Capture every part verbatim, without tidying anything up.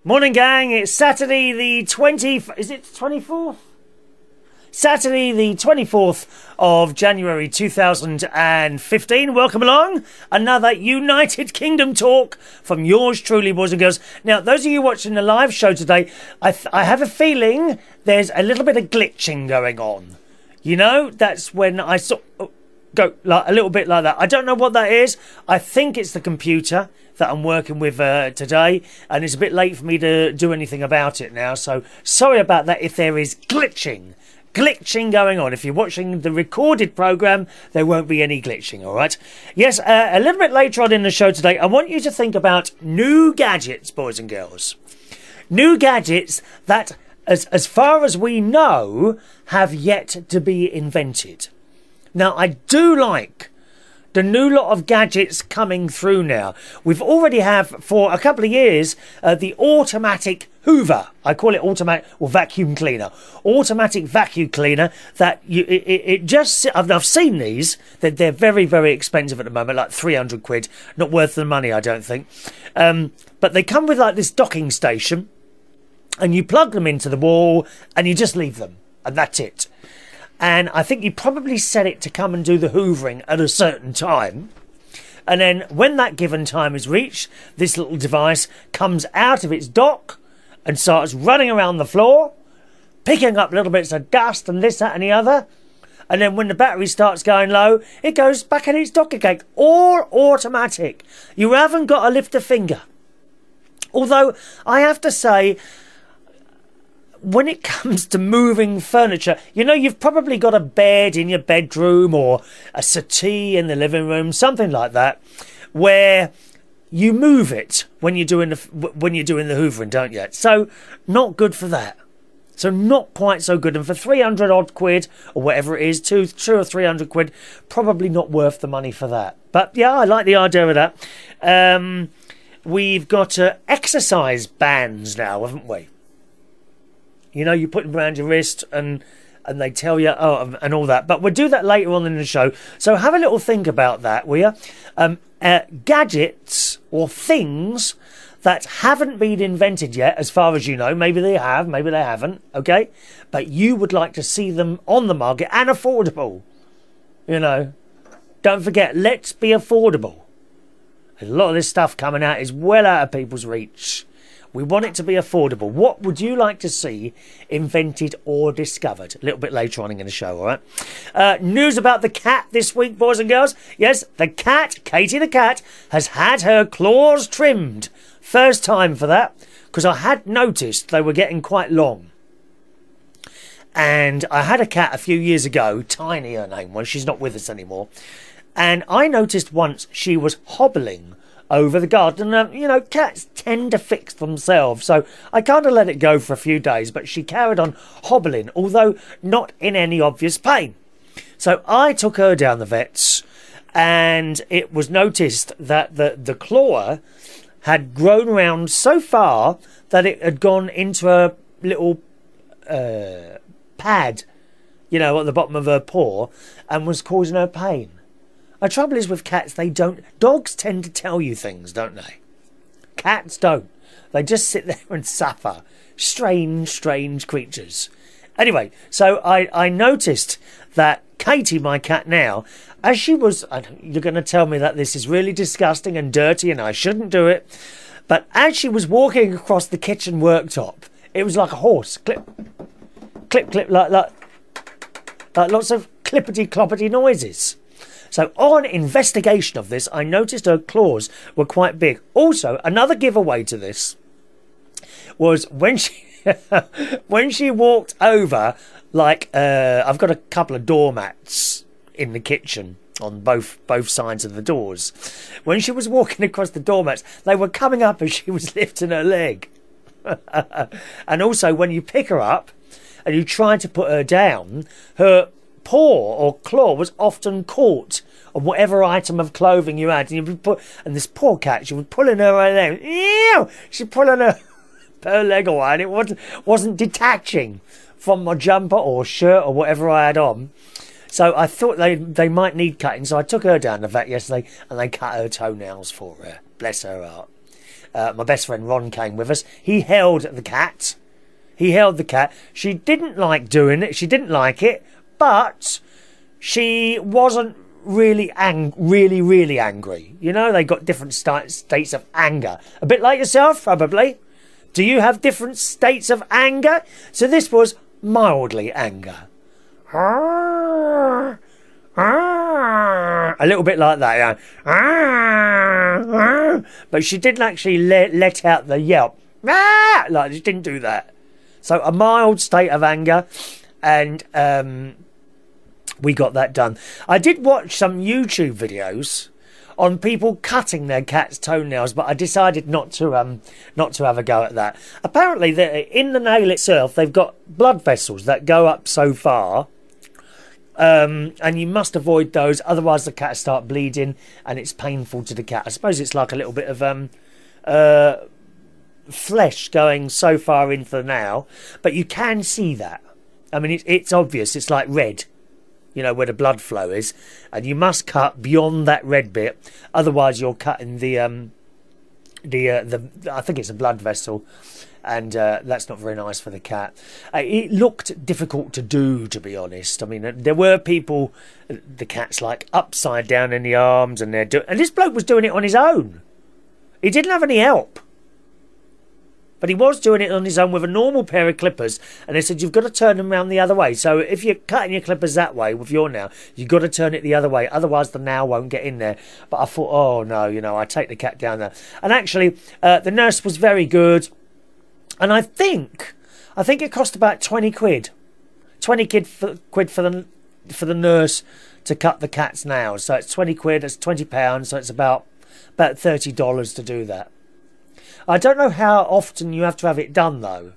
Morning, gang. It's Saturday the twentieth. Is it twenty-fourth? Saturday the twenty-fourth of January two thousand fifteen. Welcome along. Another United Kingdom talk from yours truly, boys and girls. Now, those of you watching the live show today, I, th I have a feeling there's a little bit of glitching going on. You know, that's when I saw... Oh, go like a little bit like that. I don't know what that is. I think it's the computer that I'm working with uh, today, and it's a bit late for me to do anything about it now, so sorry about that if there is glitching glitching going on. If you're watching the recorded program, there won't be any glitching. All right, yes, uh, a little bit later on in the show today, I want you to think about new gadgets, boys and girls. New gadgets that, as as far as we know, have yet to be invented. Now, I do like the new lot of gadgets coming through now. We've already have, for a couple of years, uh, the automatic Hoover. I call it automatic, or vacuum cleaner. Automatic vacuum cleaner that you, it, it, it just, I've, I've seen these. They're, they're very, very expensive at the moment, like three hundred quid. Not worth the money, I don't think. Um, but they come with like this docking station, and you plug them into the wall, and you just leave them, and that's it. And I think you probably set it to come and do the hoovering at a certain time. And then when that given time is reached, this little device comes out of its dock and starts running around the floor, picking up little bits of dust and this, that and the other. And then when the battery starts going low, it goes back in its dock again. All automatic. You haven't got to lift a finger. Although, I have to say, when it comes to moving furniture, you know, you've probably got a bed in your bedroom or a settee in the living room, something like that, where you move it when you're doing the when you're doing the hoovering, don't you? So not good for that. So not quite so good. And for three hundred odd quid or whatever it is, two, two or three hundred quid, probably not worth the money for that. But yeah, I like the idea of that. Um, we've got uh, exercise bands now, haven't we? You know, you put them around your wrist and and they tell you, oh, and all that. But we'll do that later on in the show. So have a little think about that, will you? Um, uh, gadgets or things that haven't been invented yet, as far as you know. Maybe they have, maybe they haven't, okay? But you would like to see them on the market and affordable. You know, don't forget, let's be affordable. A lot of this stuff coming out is well out of people's reach. We want it to be affordable. What would you like to see invented or discovered? A little bit later on in the show, all right? Uh, news about the cat this week, boys and girls. Yes, the cat, Katie the cat, has had her claws trimmed. First time for that, because I had noticed they were getting quite long. And I had a cat a few years ago, Tiny her name was, she's not with us anymore. And I noticed once she was hobbling over the garden. Um, you know, cats tend to fix themselves, so I kind of let it go for a few days, but she carried on hobbling, although not in any obvious pain. So I took her down the vet's, and it was noticed that the, the claw had grown around so far that it had gone into a little uh, pad, you know, at the bottom of her paw, and was causing her pain. The trouble is with cats, they don't... Dogs tend to tell you things, don't they? Cats don't. They just sit there and suffer. Strange, strange creatures. Anyway, so I, I noticed that Katie, my cat now, as she was... You're going to tell me that this is really disgusting and dirty and I shouldn't do it. But as she was walking across the kitchen worktop, it was like a horse. Clip, clip, clip, like, like, like lots of clippity-cloppity noises. So on investigation of this, I noticed her claws were quite big. Also, another giveaway to this was when she when she walked over, like uh, I've got a couple of doormats in the kitchen on both both sides of the doors. When she was walking across the doormats, they were coming up as she was lifting her leg. And also, when you pick her up and you try to put her down, her paw or claw was often caught on whatever item of clothing you had, and you would put, and this poor cat, she was pulling her leg, ew, she pulling her her leg away, and it wasn't wasn't detaching from my jumper or shirt or whatever I had on. So I thought they they might need cutting, so I took her down to the vet yesterday, and they cut her toenails for her. Bless her heart. Uh, my best friend Ron came with us. He held the cat. He held the cat. She didn't like doing it. She didn't like it, but she wasn't really ang really, really angry. You know, they got different st states of anger. A bit like yourself, probably. Do you have different states of anger? So this was mildly anger. A little bit like that, yeah. But she didn't actually let, let out the yelp. Like, she didn't do that. So a mild state of anger, and um, we got that done. I did watch some YouTube videos on people cutting their cat's toenails, but I decided not to um not to have a go at that. Apparently, in the nail itself, they've got blood vessels that go up so far, um, and you must avoid those, otherwise the cat start bleeding, and it's painful to the cat. I suppose it's like a little bit of um uh. flesh going so far into the nail, but you can see that. I mean, it, it's obvious. It's like red, you know, where the blood flow is, and you must cut beyond that red bit, otherwise you're cutting the um the uh, the I think it's a blood vessel, and uh, that's not very nice for the cat. Uh, it looked difficult to do, to be honest. I mean, there were people, the cat's like upside down in the arms, and they're doing, and this bloke was doing it on his own. He didn't have any help. But he was doing it on his own with a normal pair of clippers. And they said, you've got to turn them around the other way. So if you're cutting your clippers that way with your nail, you've got to turn it the other way. Otherwise, the nail won't get in there. But I thought, oh, no, you know, I take the cat down there. And actually, uh, the nurse was very good. And I think, I think it cost about twenty quid. twenty quid for, quid for the, for the nurse to cut the cat's nails. So it's twenty quid, it's twenty pounds. So it's about, about thirty dollars to do that. I don't know how often you have to have it done, though.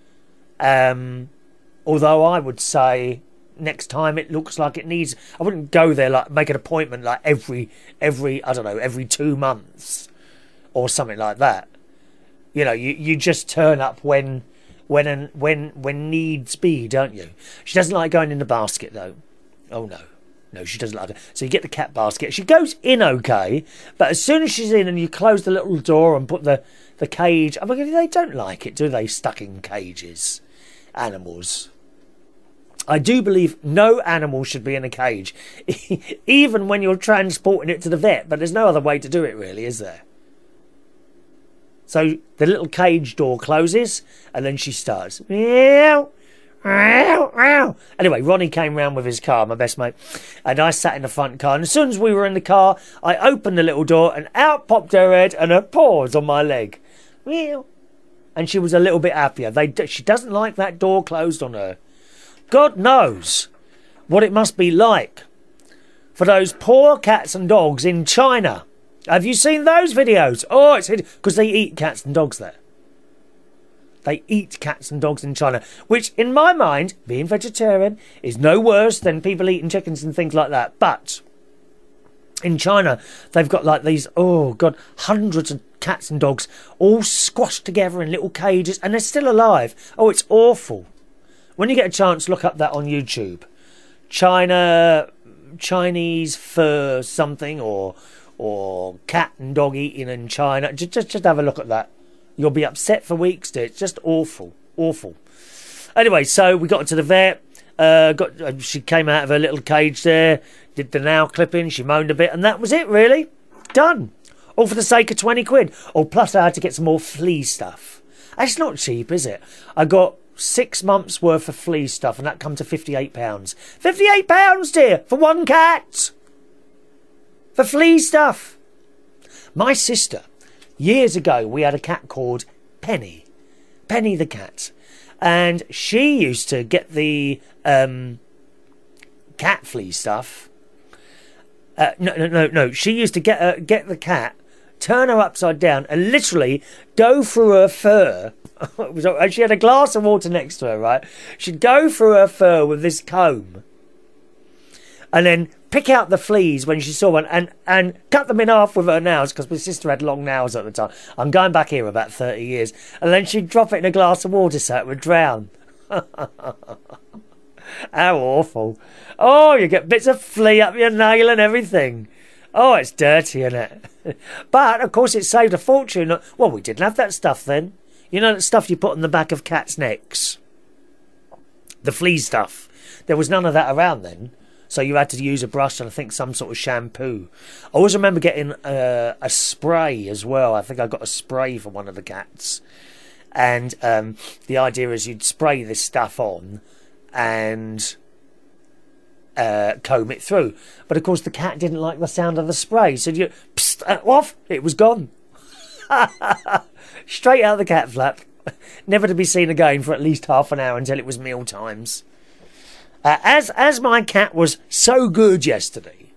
Um, although I would say next time it looks like it needs... I wouldn't go there, like, make an appointment, like, every, every I don't know, every two months. Or something like that. You know, you, you just turn up when, when, and when, when needs be, don't you? She doesn't like going in the basket, though. Oh, no. No, she doesn't like it. So you get the cat basket. She goes in okay, but as soon as she's in and you close the little door and put the, the cage... I mean, they don't like it, do they? Stuck in cages. Animals. I do believe no animal should be in a cage. Even when you're transporting it to the vet. But there's no other way to do it, really, is there? So the little cage door closes and then she starts. Meow. Anyway, Ronnie came round with his car, my best mate, and I sat in the front car, and as soon as we were in the car, I opened the little door and out popped her head and her paws on my leg. And she was a little bit happier. They, she doesn't like that door closed on her. God knows what it must be like for those poor cats and dogs in China. Have you seen those videos? Oh, it's because they eat cats and dogs there. They eat cats and dogs in China, which, in my mind, being vegetarian, is no worse than people eating chickens and things like that. But in China, they've got like these, oh, God, hundreds of cats and dogs all squashed together in little cages, and they're still alive. Oh, it's awful. When you get a chance, look up that on YouTube. China, Chinese fur something, or or cat and dog eating in China. Just, just, just have a look at that. You'll be upset for weeks, dear. It's just awful. Awful. Anyway, so we got to the vet. Uh, got uh, she came out of her little cage there. Did the nail clipping. She moaned a bit. And that was it, really. Done. All for the sake of twenty quid. Oh, plus I had to get some more flea stuff. That's not cheap, is it? I got six months' worth of flea stuff, and that come to fifty-eight pounds. fifty-eight pounds, dear, for one cat. For flea stuff. My sister... Years ago, we had a cat called Penny. Penny the cat. And she used to get the um, cat flea stuff. Uh, no, no, no, no. She used to get uh, get the cat, turn her upside down, and literally go through her fur. And she had a glass of water next to her, right? She'd go through her fur with this comb. And then pick out the fleas when she saw one and, and cut them in half with her nails, because my sister had long nails at the time. I'm going back here about thirty years. And then she'd drop it in a glass of water so it would drown. How awful. Oh, you get bits of flea up your nail and everything. Oh, it's dirty, isn't it? But, of course, it saved a fortune. Well, we didn't have that stuff then. You know that stuff you put on the back of cats' necks? The flea stuff. There was none of that around then. So you had to use a brush and I think some sort of shampoo. I always remember getting uh, a spray as well. I think I got a spray for one of the cats. And um, the idea is you'd spray this stuff on and uh, comb it through. But of course the cat didn't like the sound of the spray. So you, psst, uh, off, it was gone. Straight out of the cat flap. Never to be seen again for at least half an hour until it was meal times. Uh, as, as my cat was so good yesterday,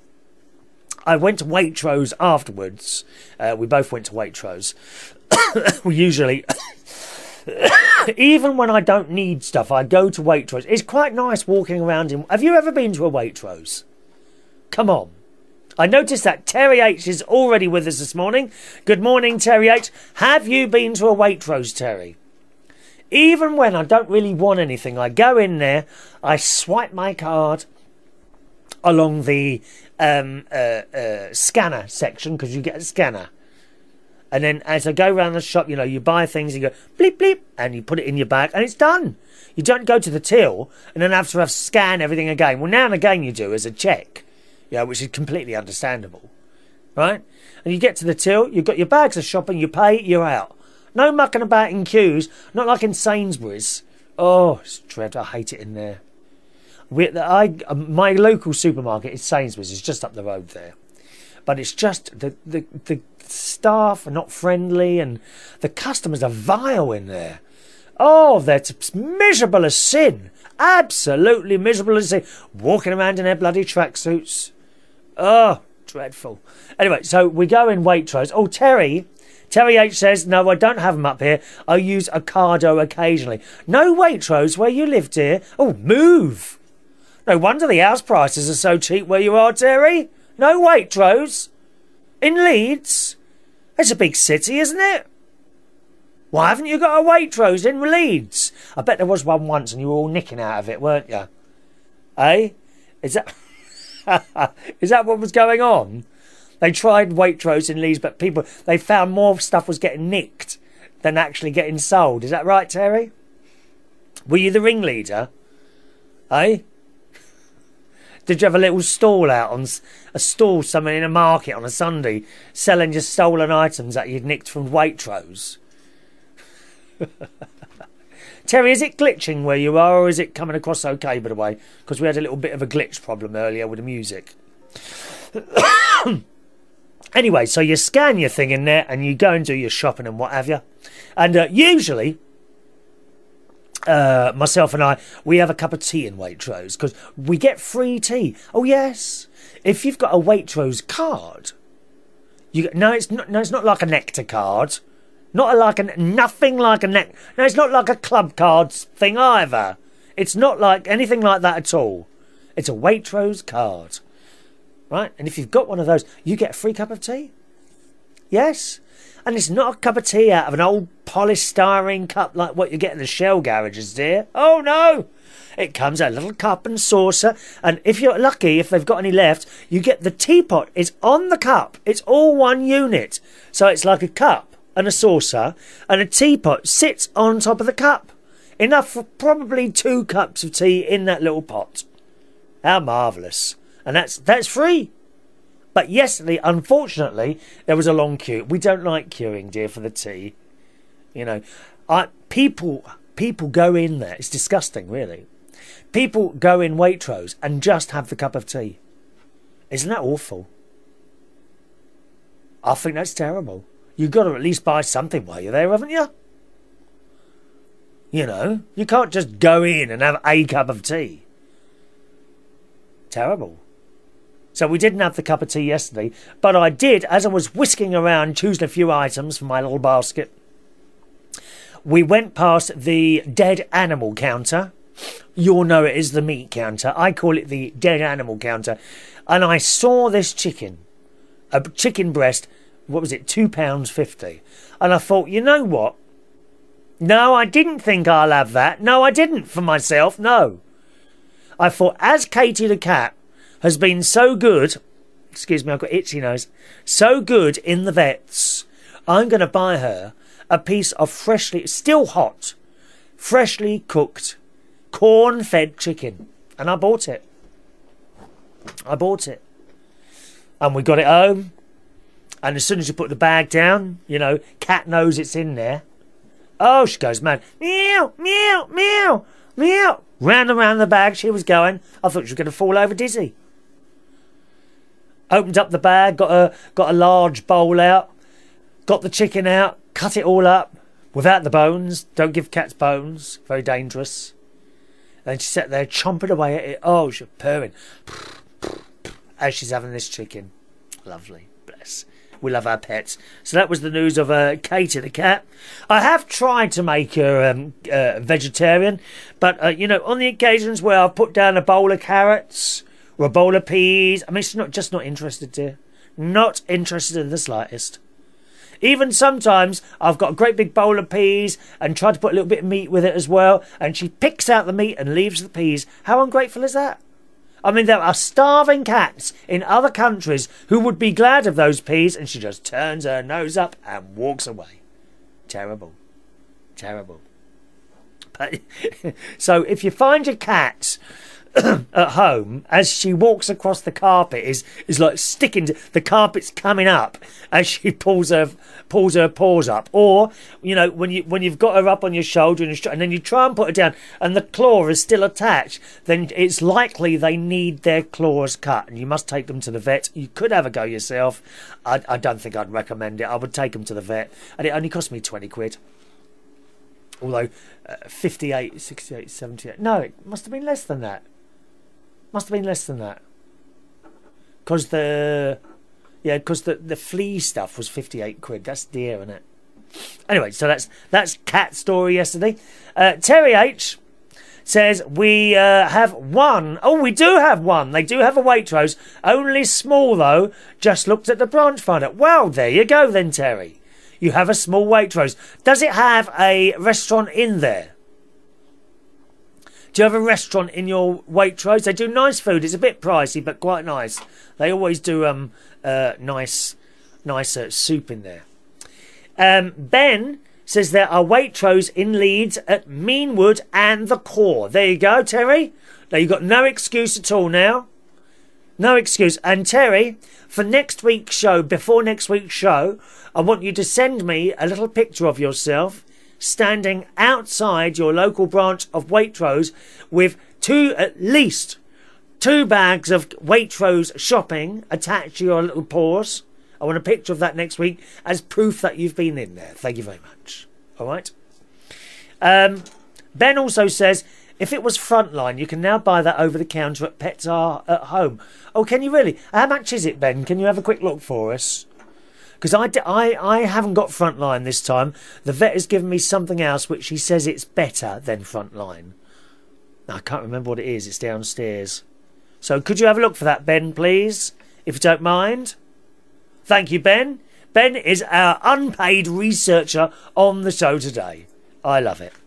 I went to Waitrose afterwards. Uh, we both went to Waitrose. We usually, even when I don't need stuff, I go to Waitrose. It's quite nice walking around in... Have you ever been to a Waitrose? Come on. I noticed that Terry H is already with us this morning. Good morning, Terry H. Have you been to a Waitrose, Terry? Even when I don't really want anything, I go in there, I swipe my card along the um, uh, uh, scanner section, because you get a scanner. And then as I go around the shop, you know, you buy things, you go bleep, bleep, and you put it in your bag, and it's done. You don't go to the till and then have to have scan everything again. Well, now and again you do as a check, you know, which is completely understandable, right? And you get to the till, you've got your bags of shopping, you pay, you're out. No mucking about in queues, not like in Sainsbury's. Oh, it's dread. I hate it in there. We, I, my local supermarket is Sainsbury's. It's just up the road there. But it's just the, the, the staff are not friendly and the customers are vile in there. Oh, they're miserable as sin. Absolutely miserable as sin. Walking around in their bloody tracksuits. Oh, dreadful. Anyway, so we go in Waitrose. Oh, Terry... Terry H says, no, I don't have them up here. I use Ocado occasionally. No Waitrose where you live, dear. Oh, move. No wonder the house prices are so cheap where you are, Terry. No Waitrose. In Leeds. It's a big city, isn't it? Why haven't you got a Waitrose in Leeds? I bet there was one once and you were all nicking out of it, weren't you? Eh? Is that... Is that what was going on? They tried Waitrose in Leeds, but people, they found more stuff was getting nicked than actually getting sold. Is that right, Terry? Were you the ringleader? Eh? Did you have a little stall out on a stall somewhere in a market on a Sunday, selling just stolen items that you'd nicked from Waitrose? Terry, is it glitching where you are, or is it coming across okay, by the way? Because we had a little bit of a glitch problem earlier with the music. Anyway, so you scan your thing in there and you go and do your shopping and what have you. And uh, usually, uh, myself and I, we have a cup of tea in Waitrose because we get free tea. Oh, yes. If you've got a Waitrose card, you no, it's not. No, it's not like a Nectar card. Not like a nothing like a Nectar. No, it's not like a club cards thing either. It's not like anything like that at all. It's a Waitrose card. Right? And if you've got one of those, you get a free cup of tea. Yes. And it's not a cup of tea out of an old polystyrene cup like what you get in the Shell garages, dear. Oh, no. It comes a little cup and saucer. And if you're lucky, if they've got any left, you get the teapot. It's on the cup. It's all one unit. So it's like a cup and a saucer. And a teapot sits on top of the cup. Enough for probably two cups of tea in that little pot. How marvellous. And that's that's free. But yesterday, unfortunately, there was a long queue. We don't like queuing, dear, for the tea. You know, I, people people go in there. It's disgusting, really. People go in Waitrose and just have the cup of tea. Isn't that awful? I think that's terrible. You've got to at least buy something while you're there, haven't you? You know, you can't just go in and have a cup of tea. Terrible. So we didn't have the cup of tea yesterday, but I did, as I was whisking around choosing a few items for my little basket, we went past the dead animal counter. You'll know it is the meat counter. I call it the dead animal counter. And I saw this chicken, a chicken breast, what was it, two pounds fifty. And I thought, you know what? No, I didn't think I'll have that. No, I didn't for myself, no. I thought, as Katie the cat has been so good excuse me, I've got itchy nose, so good in the vets, I'm going to buy her a piece of freshly, still hot, freshly cooked, corn-fed chicken. And I bought it. I bought it. And we got it home. And as soon as you put the bag down, you know, cat knows it's in there. Oh, she goes mad. Meow, meow, meow, meow. Round and round the bag she was going. I thought she was going to fall over dizzy. Opened up the bag, got a, got a large bowl out, got the chicken out, cut it all up without the bones. Don't give cats bones. Very dangerous. And she sat there chomping away at it. Oh, she's purring as she's having this chicken. Lovely. Bless. We love our pets. So that was the news of uh, Katie the cat. I have tried to make her um, uh, vegetarian, but, uh, you know, on the occasions where I've put down a bowl of carrots or a bowl of peas, I mean, she's not, just not interested, dear. Not interested in the slightest. Even sometimes I've got a great big bowl of peas and try to put a little bit of meat with it as well, and she picks out the meat and leaves the peas. How ungrateful is that? I mean, there are starving cats in other countries who would be glad of those peas, and she just turns her nose up and walks away. Terrible. Terrible. But, so if you find your cat at home, as she walks across the carpet, is is like sticking to the carpet's coming up as she pulls her pulls her paws up, or you know when you when you've got her up on your shoulder and, and then you try and put her down and the claw is still attached, then it's likely they need their claws cut and you must take them to the vet. You could have a go yourself. I, I don't think I'd recommend it. I would take them to the vet, and it only cost me twenty quid. Although uh, fifty-eight, sixty-eight, seventy-eight, no, it must have been less than that. Must have been less than that. Because the... Yeah, because the, the flea stuff was fifty-eight quid. That's dear, isn't it? Anyway, so that's that's cat story yesterday. Uh, Terry H says, we uh, have one. Oh, we do have one. They do have a Waitrose. Only small, though. Just looked at the branch finder. Well, there you go then, Terry. You have a small Waitrose. Does it have a restaurant in there? Do you have a restaurant in your Waitrose? They do nice food. It's a bit pricey, but quite nice. They always do um uh nice, nice uh, soup in there. Um, Ben says there are Waitrose in Leeds at Meanwood and the Core. There you go, Terry. Now you've got no excuse at all now. No excuse. And Terry, for next week's show, before next week's show, I want you to send me a little picture of yourself standing outside your local branch of Waitrose with two, at least two bags of Waitrose shopping attached to your little paws. I want a picture of that next week as proof that you've been in there. Thank you very much. All right. Um, Ben also says, if it was Frontline, you can now buy that over the counter at Pets R at Home. Oh, can you really? How much is it, Ben? Can you have a quick look for us? Because I, I, I haven't got Frontline this time. The vet has given me something else which he says it's better than Frontline. I can't remember what it is. It's downstairs. So could you have a look for that, Ben, please? If you don't mind. Thank you, Ben. Ben is our unpaid researcher on the show today. I love it.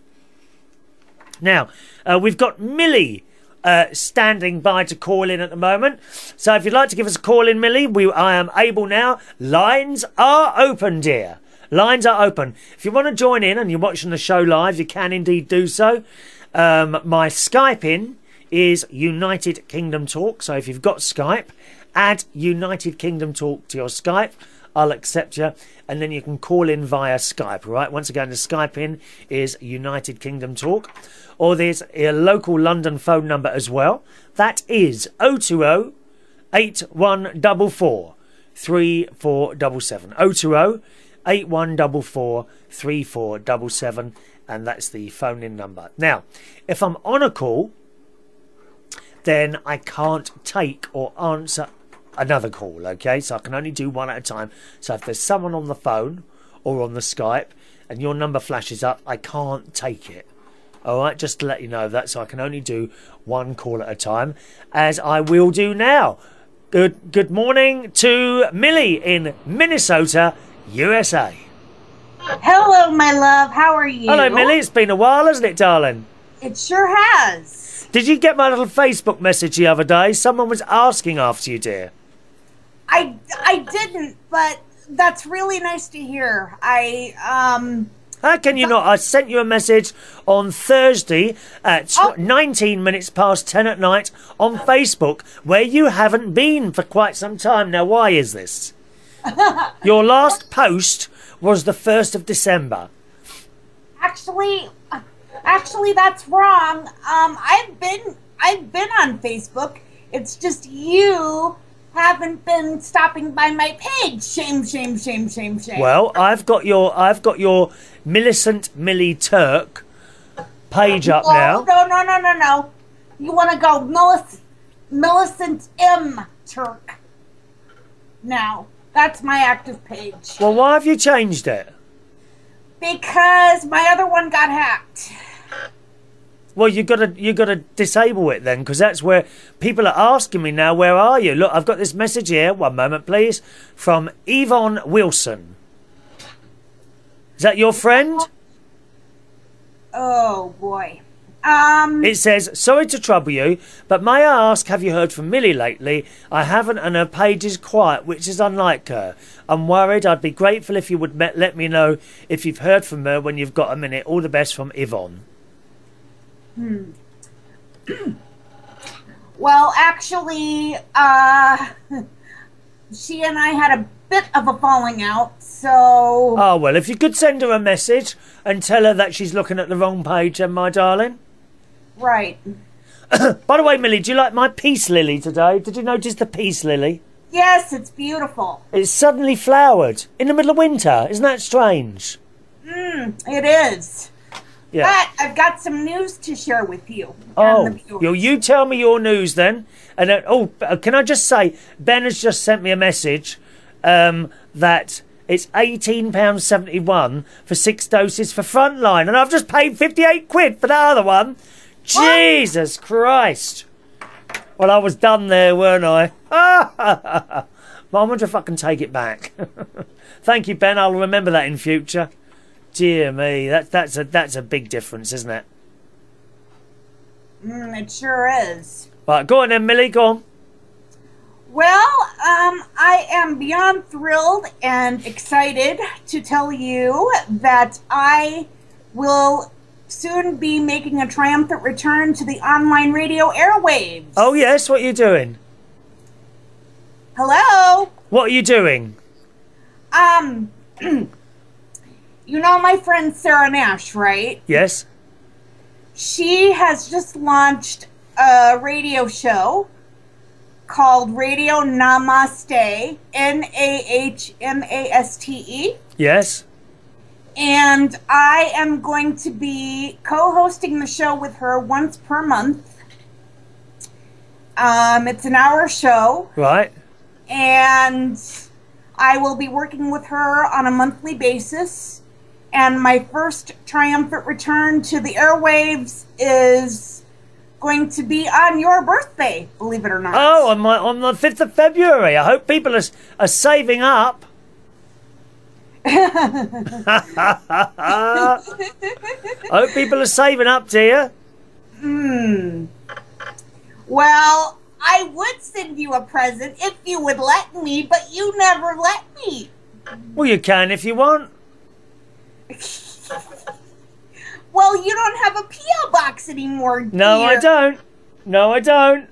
Now, uh, we've got Millie uh, standing by to call in at the moment. So if you'd like to give us a call in, Millie, we, I am able now. Lines are open, dear. Lines are open. If you want to join in and you're watching the show live, you can indeed do so. Um, my Skype in is United Kingdom Talk. So if you've got Skype, add United Kingdom Talk to your Skype. I'll accept you, and then you can call in via Skype, all right? Once again, the Skype in is United Kingdom Talk. Or there's a local London phone number as well. That is oh two oh, eight one four four, three four seven seven. oh two oh, eight one four four, three four seven seven, and that's the phone in number. Now, if I'm on a call, then I can't take or answer another call, okay? So I can only do one at a time. So if there's someone on the phone or on the Skype and your number flashes up, I can't take it. All right, just to let you know that. So I can only do one call at a time, as I will do now. Good good morning to Millie in Minnesota, U S A. Hello, my love. How are you? Hello, Millie. It's been a while, hasn't it, darling? It sure has. Did you get my little Facebook message the other day? Someone was asking after you, dear. I, I didn't, but that's really nice to hear. I, um... How can you not? I sent you a message on Thursday at Oh. nineteen minutes past ten at night on Facebook, where you haven't been for quite some time. Now, why is this? Your last post was the first of December. Actually, actually, that's wrong. Um, I've been, I've been on Facebook. It's just you haven't been stopping by my page. Shame, shame, shame, shame, shame. Well, I've got your I've got your Millicent Millie Turk page up no, now. No, no, no, no, no. You want to go Millicent, Millicent M. Turk. Now, that's my active page. Well, why have you changed it? Because my other one got hacked. Well, you got to you got to disable it then, because that's where people are asking me now. Where are you? Look, I've got this message here. One moment, please, from Yvonne Wilson. Is that your friend? Oh boy. Um. It says, "Sorry to trouble you, but may I ask, have you heard from Millie lately? I haven't, and her page is quiet, which is unlike her. I'm worried. I'd be grateful if you would me- let me know if you've heard from her when you've got a minute. All the best from Yvonne." Hmm. Well, actually, uh, she and I had a bit of a falling out, so... Oh, well, if you could send her a message and tell her that she's looking at the wrong page, then, my darling. Right. By the way, Millie, do you like my peace lily today? Did you notice the peace lily? Yes, it's beautiful. It's suddenly flowered in the middle of winter. Isn't that strange? Mm, it is. Yeah. But I've got some news to share with you. Oh, you, you tell me your news then. And then, oh, can I just say, Ben has just sent me a message um, that it's eighteen pounds seventy-one for six doses for Frontline. And I've just paid fifty-eight quid for that other one. What? Jesus Christ. Well, I was done there, weren't I? But I wonder if I can take it back. Thank you, Ben. I'll remember that in future. Dear me, that, that's a that's a big difference, isn't it? Mm, it sure is. Right, go on then, Millie, go on. Well, um, I am beyond thrilled and excited to tell you that I will soon be making a triumphant return to the online radio airwaves. Oh, yes, what are you doing? Hello? What are you doing? Um... You know my friend Sarah Nash, right? Yes. She has just launched a radio show called Radio Namaste, N A H M A S T E. Yes. And I am going to be co-hosting the show with her once per month. Um, it's an hour show. Right. And I will be working with her on a monthly basis. And my first triumphant return to the airwaves is going to be on your birthday, believe it or not. Oh, on my on the fifth of February. I hope people are, are saving up. I hope people are saving up, dear. Hmm. Well, I would send you a present if you would let me, but you never let me. Well, you can if you want. Well, you don't have a P O box anymore, dear. No, I don't. No, I don't.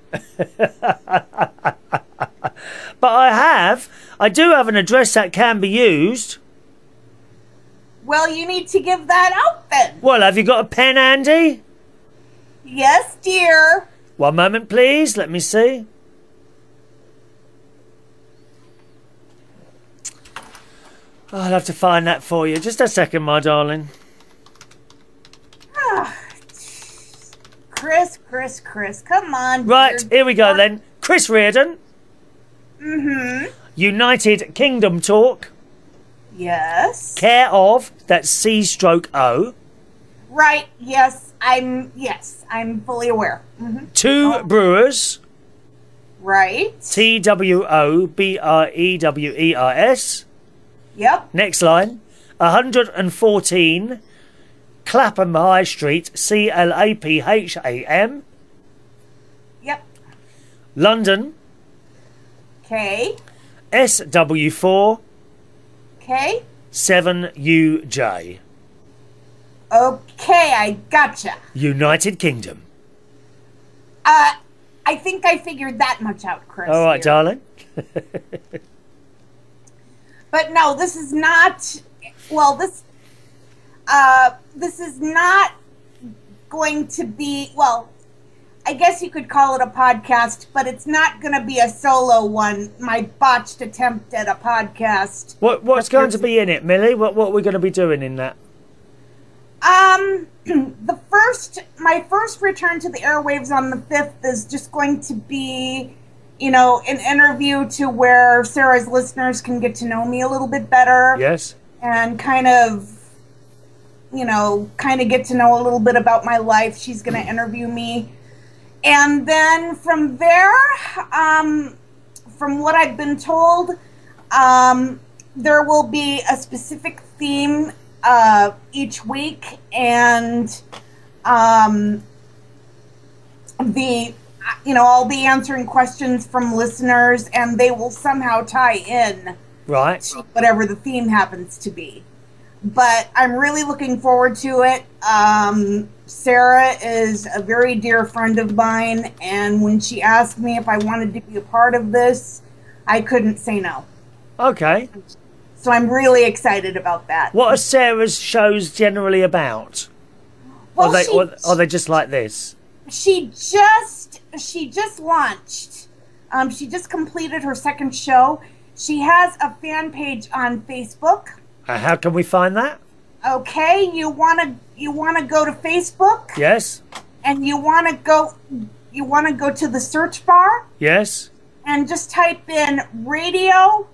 But I have. I do have an address that can be used. Well, you need to give that out then. Well, have you got a pen handy? Yes, dear. One moment, please. Let me see. Oh, I'll have to find that for you. Just a second, my darling. Chris, Chris, Chris, come on. Right, dear. here we go then. Chris Reardon. Mm-hmm. United Kingdom Talk. Yes. Care of, that's C stroke O. Right, yes, I'm, yes, I'm fully aware. Mm-hmm. Two Oh. Brewers. Right. T W O B R E W E R S. Yep. Next line. one hundred fourteen Clapham High Street, C L A P H A M. Yep. London. Okay. S W four Okay. seven U J. Okay, I gotcha. United Kingdom. Uh, I think I figured that much out, Chris. All right, here. darling. But no, this is not. Well, this. Uh, this is not going to be. Well, I guess you could call it a podcast, but it's not going to be a solo one. My botched attempt at a podcast. What What's going to be in it, Millie? What What are we going to be doing in that? Um, the first, my first return to the airwaves on the fifth is just going to be, you know, an interview to where Sarah's listeners can get to know me a little bit better. Yes. And kind of, you know, kind of get to know a little bit about my life. She's going to interview me. And then from there, um, from what I've been told, um, there will be a specific theme uh, each week, and um, the, you know, I'll be answering questions from listeners, and they will somehow tie in Right. to whatever the theme happens to be. But I'm really looking forward to it. Um, Sarah is a very dear friend of mine, and when she asked me if I wanted to be a part of this, I couldn't say no. Okay. So I'm really excited about that. What are Sarah's shows generally about? Well, are they she, or are they just like this? she just she just launched. Um, she just completed her second show. She has a fan page on Facebook. Uh, how can we find that? Okay, you wanna you wanna go to Facebook, Yes. and you wanna go you wanna go to the search bar Yes. and just type in Radio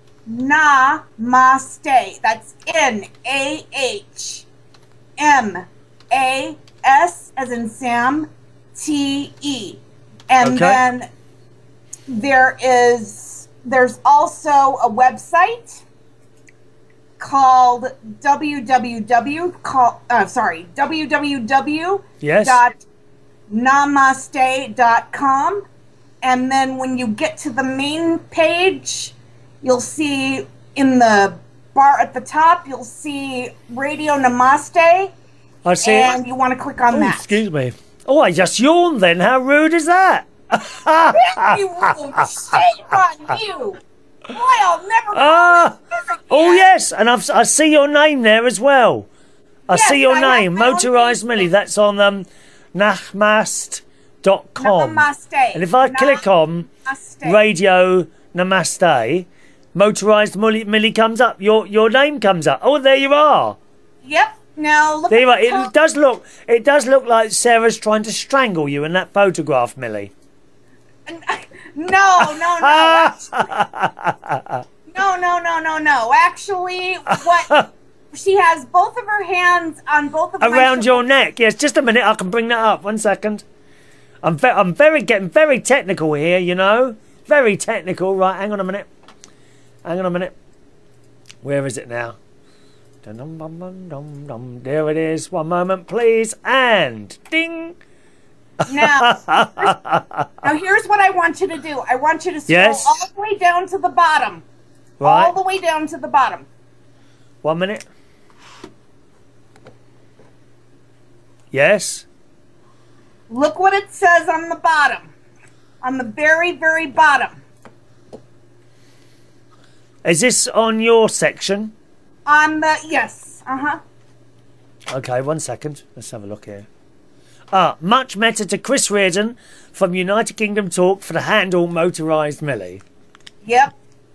Namaste. That's N A H M A S as in Sam, T E. And Okay. then there is there's also a website called www call uh, sorry www Yes. dot namaste dot com, and then when you get to the main page, you'll see in the bar at the top, you'll see Radio Namaste, I see. and it. you want to click on Oh, that. excuse me. Oh, I just yawned then. How rude is that? Very rude. Shame on you. Boy, I'll never call Ah. you this again. Oh, yes. And I've, I see your name there as well. I Yes, see your I have name. my own Motorised Facebook. Millie. That's on um, nachmast dot com. Namaste. And if I click on Namaste. Radio Namaste, Motorised Millie, Millie comes up. Your your name comes up. Oh, there you are. Yep. Now look There you are. at the It does look. It does look like Sarah's trying to strangle you in that photograph, Millie. No, no, no. Actually, no, no, no, no, no. Actually, what she has both of her hands on both of my Around your shoulders. neck. Yes. Just a minute. I can bring that up. One second. I'm ve- I'm very getting very technical here. You know, very technical. Right. Hang on a minute. Hang on a minute. Where is it now? Dum-dum-dum-dum-dum. There it is. One moment, please. And ding. Now, now here's what I want you to do. I want you to scroll Yes. all the way down to the bottom. Right. All the way down to the bottom. One minute. Yes. Look what it says on the bottom. On the very, very bottom. Is this on your section? On the, yes. Uh-huh. Okay, one second. Let's have a look here. Ah, much meta to Chris Reardon from United Kingdom Talk for the handle Motorised Millie. Yep.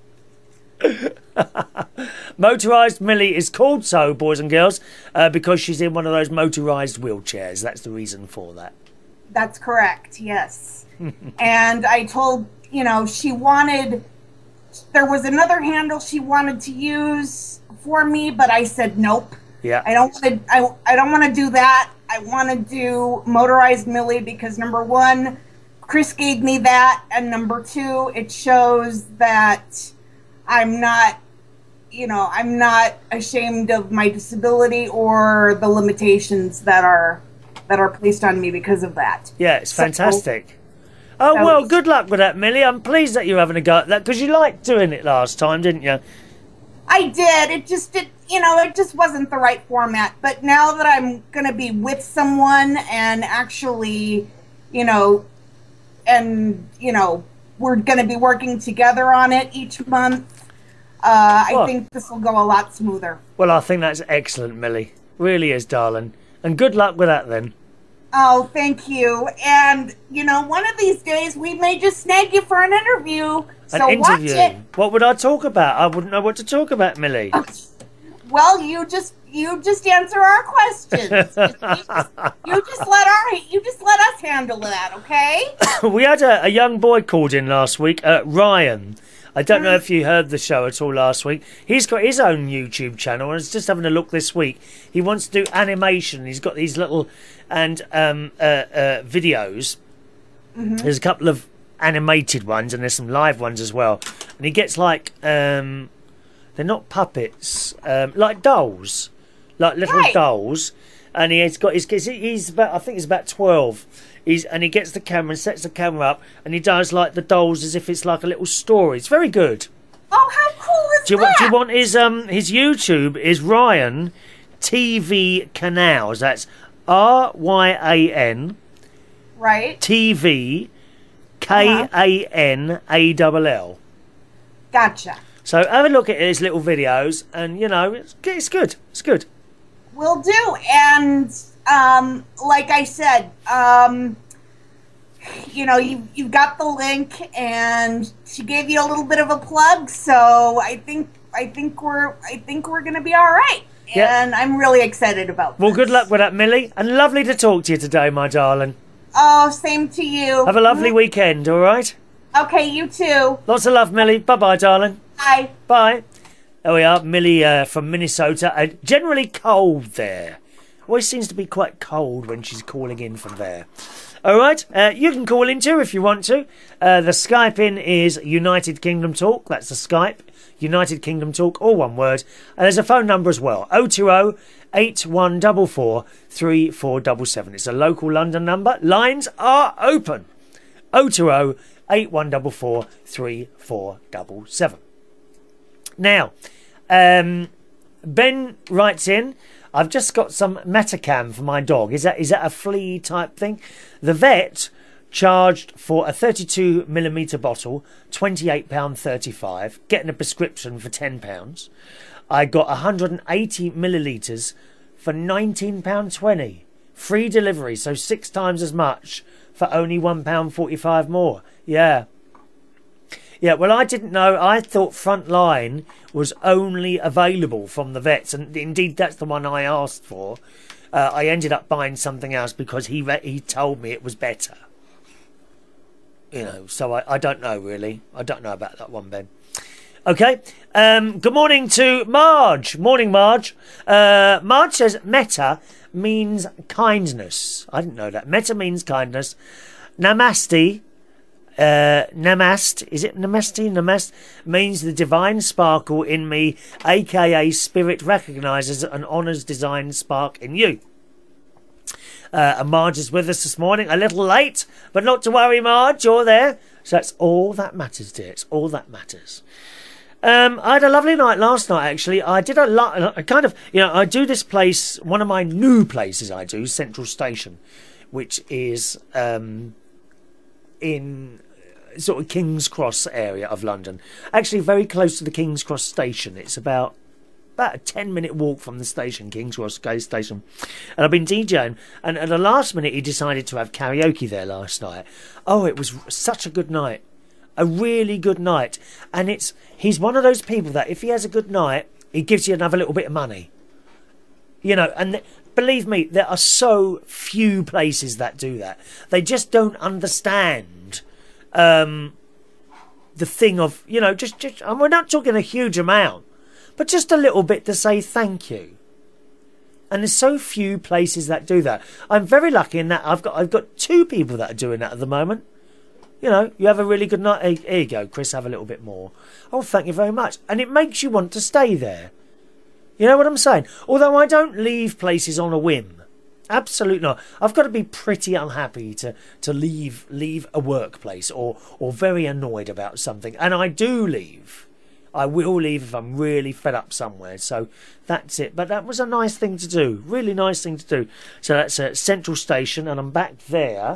Motorised Millie is called so, boys and girls, uh, because she's in one of those motorised wheelchairs. That's the reason for that. That's correct, yes. And I told, you know, she wanted, there was another handle she wanted to use for me, but I said nope. Yeah. I don't want to, I, I don't want to do that. I want to do Motorised Millie because number one, Chris gave me that, and number two, it shows that I'm not, you know, I'm not ashamed of my disability or the limitations that are that are placed on me because of that. Yeah, it's So- fantastic. Oh, That well, was- good luck with that, Millie. I'm pleased that you're having a go at that, because you liked doing it last time, didn't you? I did. It just did, you know, it just wasn't the right format. But now that I'm going to be with someone and actually, you know, and, you know, we're going to be working together on it each month, uh, Well- I think this will go a lot smoother. Well, I think that's excellent, Millie. Really is, darling. And good luck with that, then. Oh, thank you. And, you know, one of these days we may just snag you for an interview. So An watch interview. it. What would I talk about? I wouldn't know what to talk about, Millie. Well, you just you just answer our questions. Just- you, just, you just let our you just let us handle that, okay? We had a, a young boy called in last week, uh, Ryan. I don't know if you heard the show at all last week. He's got his own YouTube channel, and I was just having a look this week. He wants to do animation. He's got these little and um, uh, uh, videos. Mm-hmm. There's a couple of animated ones, and there's some live ones as well. And he gets like um, they're not puppets, um, like dolls, like little Right. dolls. And he's got his. He's about. I think he's about twelve. He's and he gets the camera and sets the camera up, and he does like the dolls as if it's like a little story. It's very good. Oh, how cool is Do you that? want? Do you want his um his YouTube is Ryan T V Canals. That's R Y A N Right? T V K A N A L L. Gotcha. So have a look at his little videos, and you know it's it's good. It's good. Will do. And um, like I said, um, you know, you you've got the link, and she gave you a little bit of a plug. So I think I think we're I think we're gonna be all right. Yeah. And I'm really excited about Well, this. good luck with that, Millie, and lovely to talk to you today, my darling. Oh, same to you. Have a lovely weekend, all right? Okay, you too. Lots of love, Millie. Bye bye, darling. Bye. Bye. There we are, Millie uh, from Minnesota. Uh, generally cold there. Always seems to be quite cold when she's calling in from there. All right, uh, you can call in too if you want to. Uh, the Skype in is United Kingdom Talk. That's the Skype. United Kingdom Talk, all one word. And there's a phone number as well. oh two oh, eight one four four, three four seven seven. It's a local London number. Lines are open. oh two oh, eight one four four, three four seven seven. Now, um, Ben writes in, I've just got some Metacam for my dog. Is that is that a flea type thing? The vet charged for a thirty-two millimetre bottle, twenty-eight pounds thirty-five, getting a prescription for ten pounds. I got one hundred eighty millilitres for nineteen pounds twenty. Free delivery, so six times as much for only one pound forty-five more. Yeah. Yeah, well, I didn't know. I thought Frontline was only available from the vets, and indeed that's the one I asked for. Uh, I ended up buying something else because he re- he told me it was better. You know, so I, I don't know really. I don't know about that one, Ben. Okay. Um, good morning to Marge. Morning, Marge. Uh, Marge says meta means kindness. I didn't know that. Meta means kindness. Namaste. Uh, namast, is it namaste? Namast means the divine sparkle in me, aka spirit recognises and honours design spark in you. Uh, and Marge is with us this morning, a little late, but not to worry, Marge, you're there. So that's all that matters, dear. It's all that matters. Um, I had a lovely night last night, actually. I did a lot, I kind of, you know, I do this place, one of my new places I do, Central Station, which is, um, in sort of King's Cross area of London. Actually very close to the King's Cross station. It's about about a ten minute walk from the station, King's Cross station. And I've been DJing, and at the last minute he decided to have karaoke there last night. Oh, it was such a good night. A really good night. And it's he's one of those people that if he has a good night, he gives you another little bit of money. You know, and th- believe me, there are so few places that do that. They just don't understand um, the thing of, you know, just, just, and we're not talking a huge amount, but just a little bit to say thank you. And there's so few places that do that. I'm very lucky in that I've got I've got two people that are doing that at the moment. You know, you have a really good night. Hey, here you go, Chris, have a little bit more. Oh, thank you very much. And it makes you want to stay there. You know what I'm saying? Although I don't leave places on a whim. Absolutely not. I've got to be pretty unhappy to to leave leave a workplace, or or very annoyed about something, and I do leave. I will leave if I'm really fed up somewhere. So that's it. But that was a nice thing to do. Really nice thing to do. So that's at Central Station, and I'm back there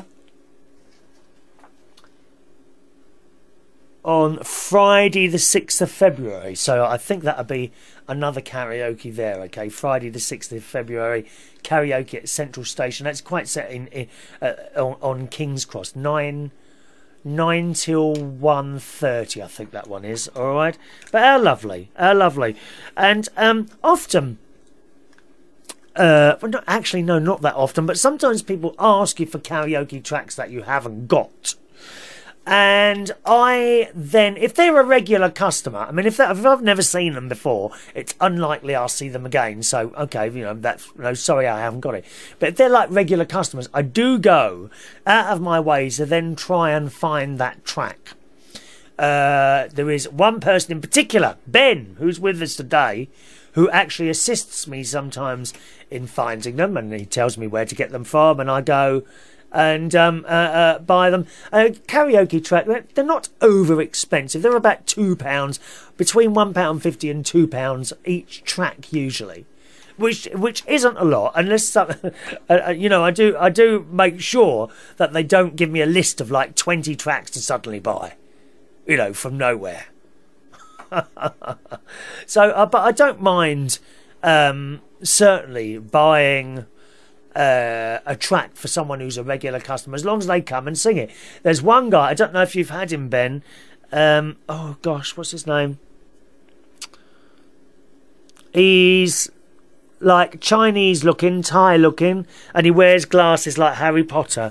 on Friday the sixth of February. So I think that'll be another karaoke there, okay? Friday the sixth of February, karaoke at Central Station. That's quite set in, in uh, on, on King's Cross. Nine, nine till one thirty, I think that one is, all right? But how lovely, how lovely. And um, often, uh, well, not, actually, no, not that often, but sometimes people ask you for karaoke tracks that you haven't got. And I then, if they're a regular customer, I mean, if, that, if I've never seen them before, it's unlikely I'll see them again. So, okay, you know, that's, no, sorry, I haven't got it. But if they're like regular customers, I do go out of my way to then try and find that track. Uh, there is one person in particular, Ben, who's with us today, who actually assists me sometimes in finding them, and he tells me where to get them from, and I go and um, uh, uh, buy them. A karaoke track, they're not over expensive. They're about two pounds, between one pound fifty and two pounds each track usually, which which isn't a lot, unless some, uh, you know, I do I do make sure that they don't give me a list of like twenty tracks to suddenly buy, you know, from nowhere. So, uh, but I don't mind um, certainly buying Uh, a track for someone who's a regular customer, as long as they come and sing it. There's one guy, I don't know if you've had him, Ben. Um, oh gosh, what's his name? He's like Chinese looking, Thai looking, and he wears glasses like Harry Potter.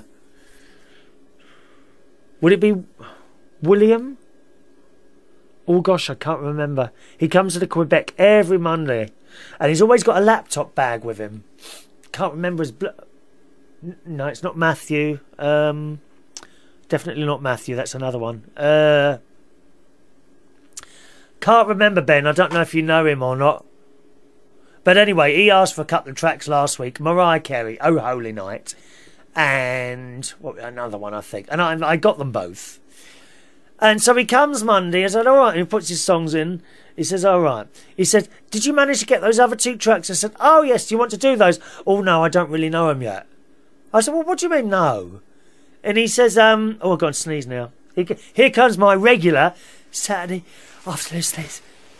Would it be William? Oh gosh, I can't remember. He comes to the Quebec every Monday, and he's always got a laptop bag with him. Can't remember his bl- no, it's not Matthew. Um, definitely not Matthew. That's another one. Uh, can't remember, Ben. I don't know if you know him or not. But anyway, he asked for a couple of tracks last week. Mariah Carey, "Oh Holy Night," and what, another one, I think. And I, I got them both. And so he comes Monday. I said, all right. And he puts his songs in. He says, all right. He said, did you manage to get those other two tracks? I said, oh, yes. Do you want to do those? Oh, no, I don't really know them yet. I said, well, what do you mean, no? And he says, um, oh, I've got to sneeze now. Here comes my regular Saturday afternoon sneeze.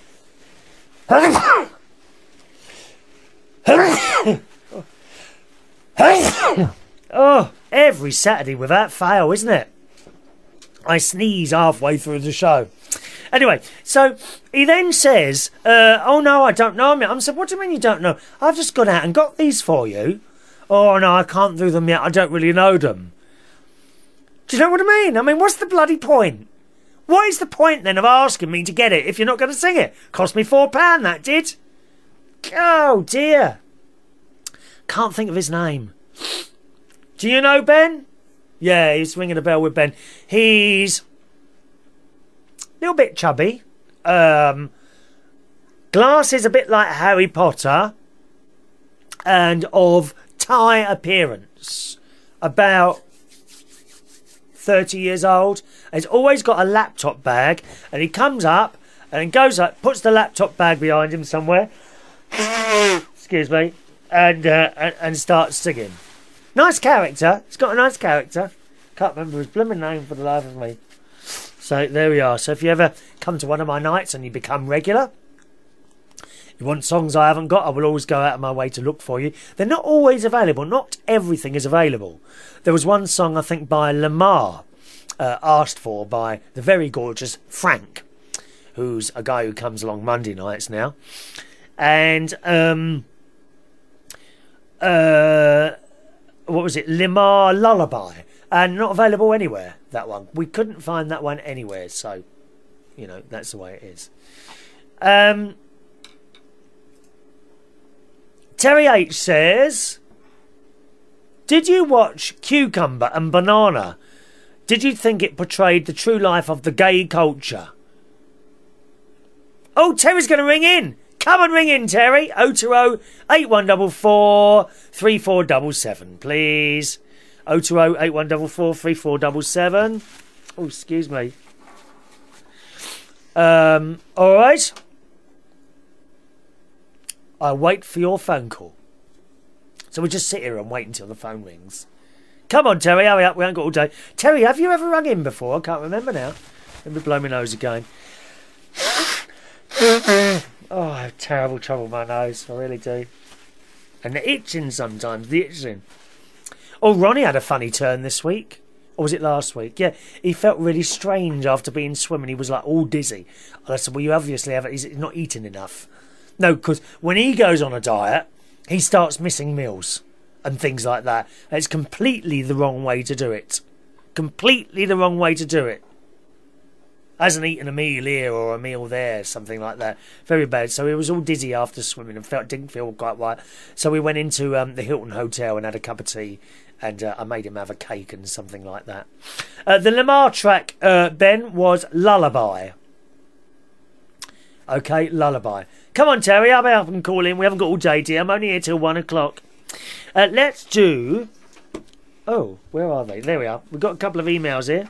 Oh, every Saturday without fail, isn't it? I sneeze halfway through the show. Anyway, so he then says, uh, oh no, I don't know them yet. I said, what do you mean you don't know? I've just gone out and got these for you. Oh no, I can't do them yet. I don't really know them. Do you know what I mean? I mean, what's the bloody point? What is the point then of asking me to get it if you're not going to sing it? Cost me four pounds, that did. Oh dear. Can't think of his name. Do you know Ben? Yeah, he's ringing a bell with Ben. He's a little bit chubby. Um, glasses a bit like Harry Potter. And of Thai appearance. About thirty years old. He's always got a laptop bag. And he comes up and goes up, puts the laptop bag behind him somewhere. Excuse me. And, uh, and, and starts singing. Nice character. He's got a nice character. Can't remember his blooming name for the life of me. So there we are. So if you ever come to one of my nights and you become regular, you want songs I haven't got, I will always go out of my way to look for you. They're not always available. Not everything is available. There was one song, I think, by Lamar, uh, asked for by the very gorgeous Frank, who's a guy who comes along Monday nights now. And, um... Uh... what was it? Lamar Lullaby. And not available anywhere, that one. We couldn't find that one anywhere, so, you know, that's the way it is. Um, Terry H says, did you watch Cucumber and Banana? Did you think it portrayed the true life of the gay culture? Oh, Terry's going to ring in. Come and ring in, Terry. oh two oh, eight one four four, three four seven seven, please. oh two oh, eight one four four, three four seven seven. Oh, excuse me. Um, all right. I'll wait for your phone call. So we'll just sit here and wait until the phone rings. Come on, Terry, hurry up. We haven't got all day. Terry, have you ever rung in before? I can't remember now. Let me blow my nose again. Oh, I have terrible trouble with my nose. I really do. And the itching sometimes. The itching. Oh, Ronnie had a funny turn this week. Or was it last week? Yeah, he felt really strange after being swimming. He was like all dizzy. And I said, well, you obviously have he's not eating enough. No, because when he goes on a diet, he starts missing meals and things like that. And it's completely the wrong way to do it. Completely the wrong way to do it. Hasn't eaten a meal here or a meal there, something like that. Very bad. So he was all dizzy after swimming and felt didn't feel quite right. So we went into um, the Hilton Hotel and had a cup of tea. And uh, I made him have a cake and something like that. Uh, the Lamar track, uh, Ben, was Lullaby. Okay, Lullaby. Come on, Terry, I'll be up and call in. We haven't got all day, dear. I'm only here till one o'clock. Uh, let's do... Oh, where are they? There we are. We've got a couple of emails here.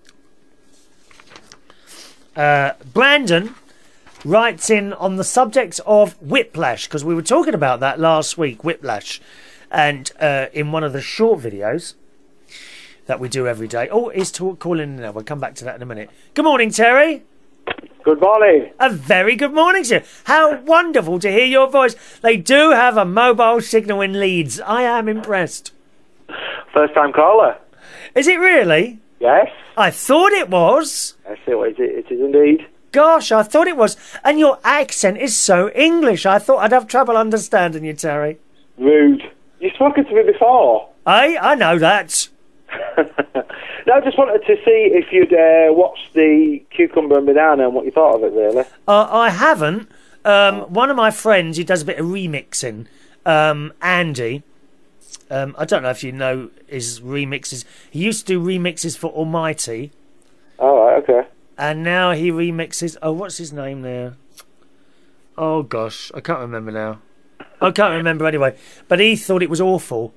Uh, Brandon writes in on the subject of whiplash, because we were talking about that last week, whiplash. And uh, in one of the short videos that we do every day. Oh, he's talk, calling in now. We'll come back to that in a minute. Good morning, Terry. Good morning. A very good morning, sir. How wonderful to hear your voice. They do have a mobile signal in Leeds. I am impressed. First time caller. Is it really? Yes. I thought it was. Yes, it is, it is indeed. Gosh, I thought it was. And your accent is so English. I thought I'd have trouble understanding you, Terry. Rude. You've spoken to me before. Aye, I know that. No, I just wanted to see if you'd uh, watched the Cucumber and Banana and what you thought of it, really. Uh, I haven't. Um, one of my friends who does a bit of remixing, um, Andy, um, I don't know if you know his remixes. He used to do remixes for Almighty. Oh, right, okay. And now he remixes... Oh, what's his name there? Oh, gosh, I can't remember now. I can't remember anyway. But he thought it was awful.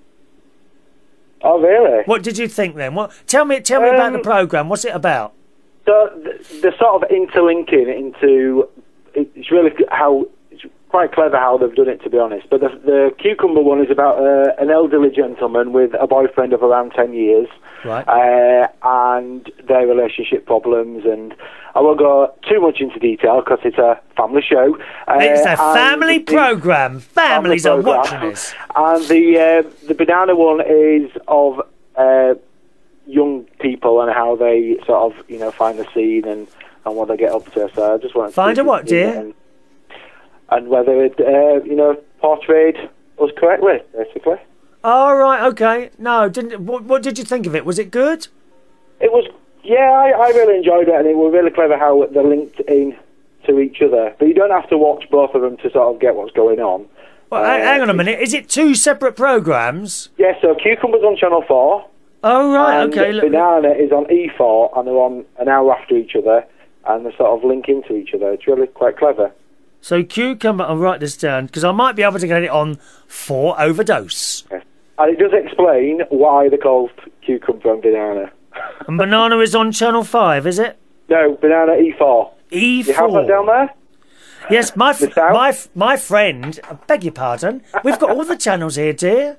Oh, really? What did you think then? What? Tell me, tell me um, about the programme. What's it about? So they're sort of interlinking into... It's really how... It's quite clever how they've done it, to be honest. But the, the Cucumber one is about uh, an elderly gentleman with a boyfriend of around ten years. Right. Uh, and their relationship problems. And I won't go too much into detail because it's a family show. Uh, it's a family programme. Families family are watching this. And the uh, the Banana one is of uh, young people and how they sort of, you know, find the scene and, and what they get up to. So I just want to find a what, dear? And, and whether it, uh, you know, portrayed us correctly, basically. Oh, right, okay. No, didn't. What, what did you think of it? Was it good? It was, yeah, I, I really enjoyed it, and it was really clever how they're linked in to each other. But you don't have to watch both of them to sort of get what's going on. Well, uh, hang on a minute. Is it two separate programmes? Yeah, so Cucumber's on Channel four. Oh, right, and okay. Banana is on E four, and they're on an hour after each other, and they sort of link into each other. It's really quite clever. So Cucumber, I'll write this down, because I might be able to get it on for Overdose. Yes. And it does explain why they're called Cucumber and Banana. And Banana is on Channel five, is it? No, Banana E four. E four. You have that down there? Yes, my f my f my friend, I beg your pardon, we've got all the channels here, dear.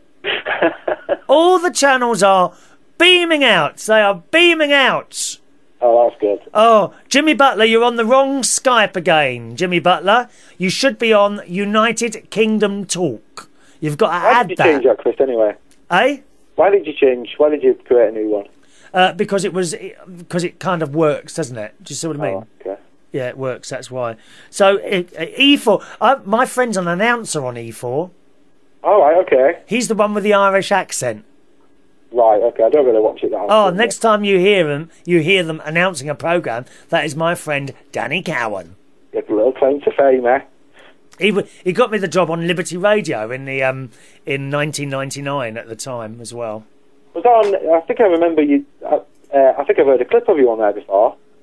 All the channels are beaming out. They are beaming out. Oh, that's good. Oh, Jimmy Butler, you're on the wrong Skype again, Jimmy Butler. You should be on United Kingdom Talk. You've got to Why add did you that. change that, Chris, anyway? Eh? Why did you change? Why did you create a new one? Uh, because it was, because it kind of works, doesn't it? Do you see what I mean? Oh, okay. Yeah, it works. That's why. So it, uh, E four. Uh, my friend's an announcer on E four. All right. Okay. He's the one with the Irish accent. Right. Okay. I don't really watch it that. Oh, next time you hear them, you hear them announcing a program. That is my friend Danny Cowan. You have a little claim to fame, eh? He he got me the job on Liberty Radio in the um in nineteen ninety-nine at the time as well. Was that on? I think I remember you. Uh, uh, I think I've heard a clip of you on there before.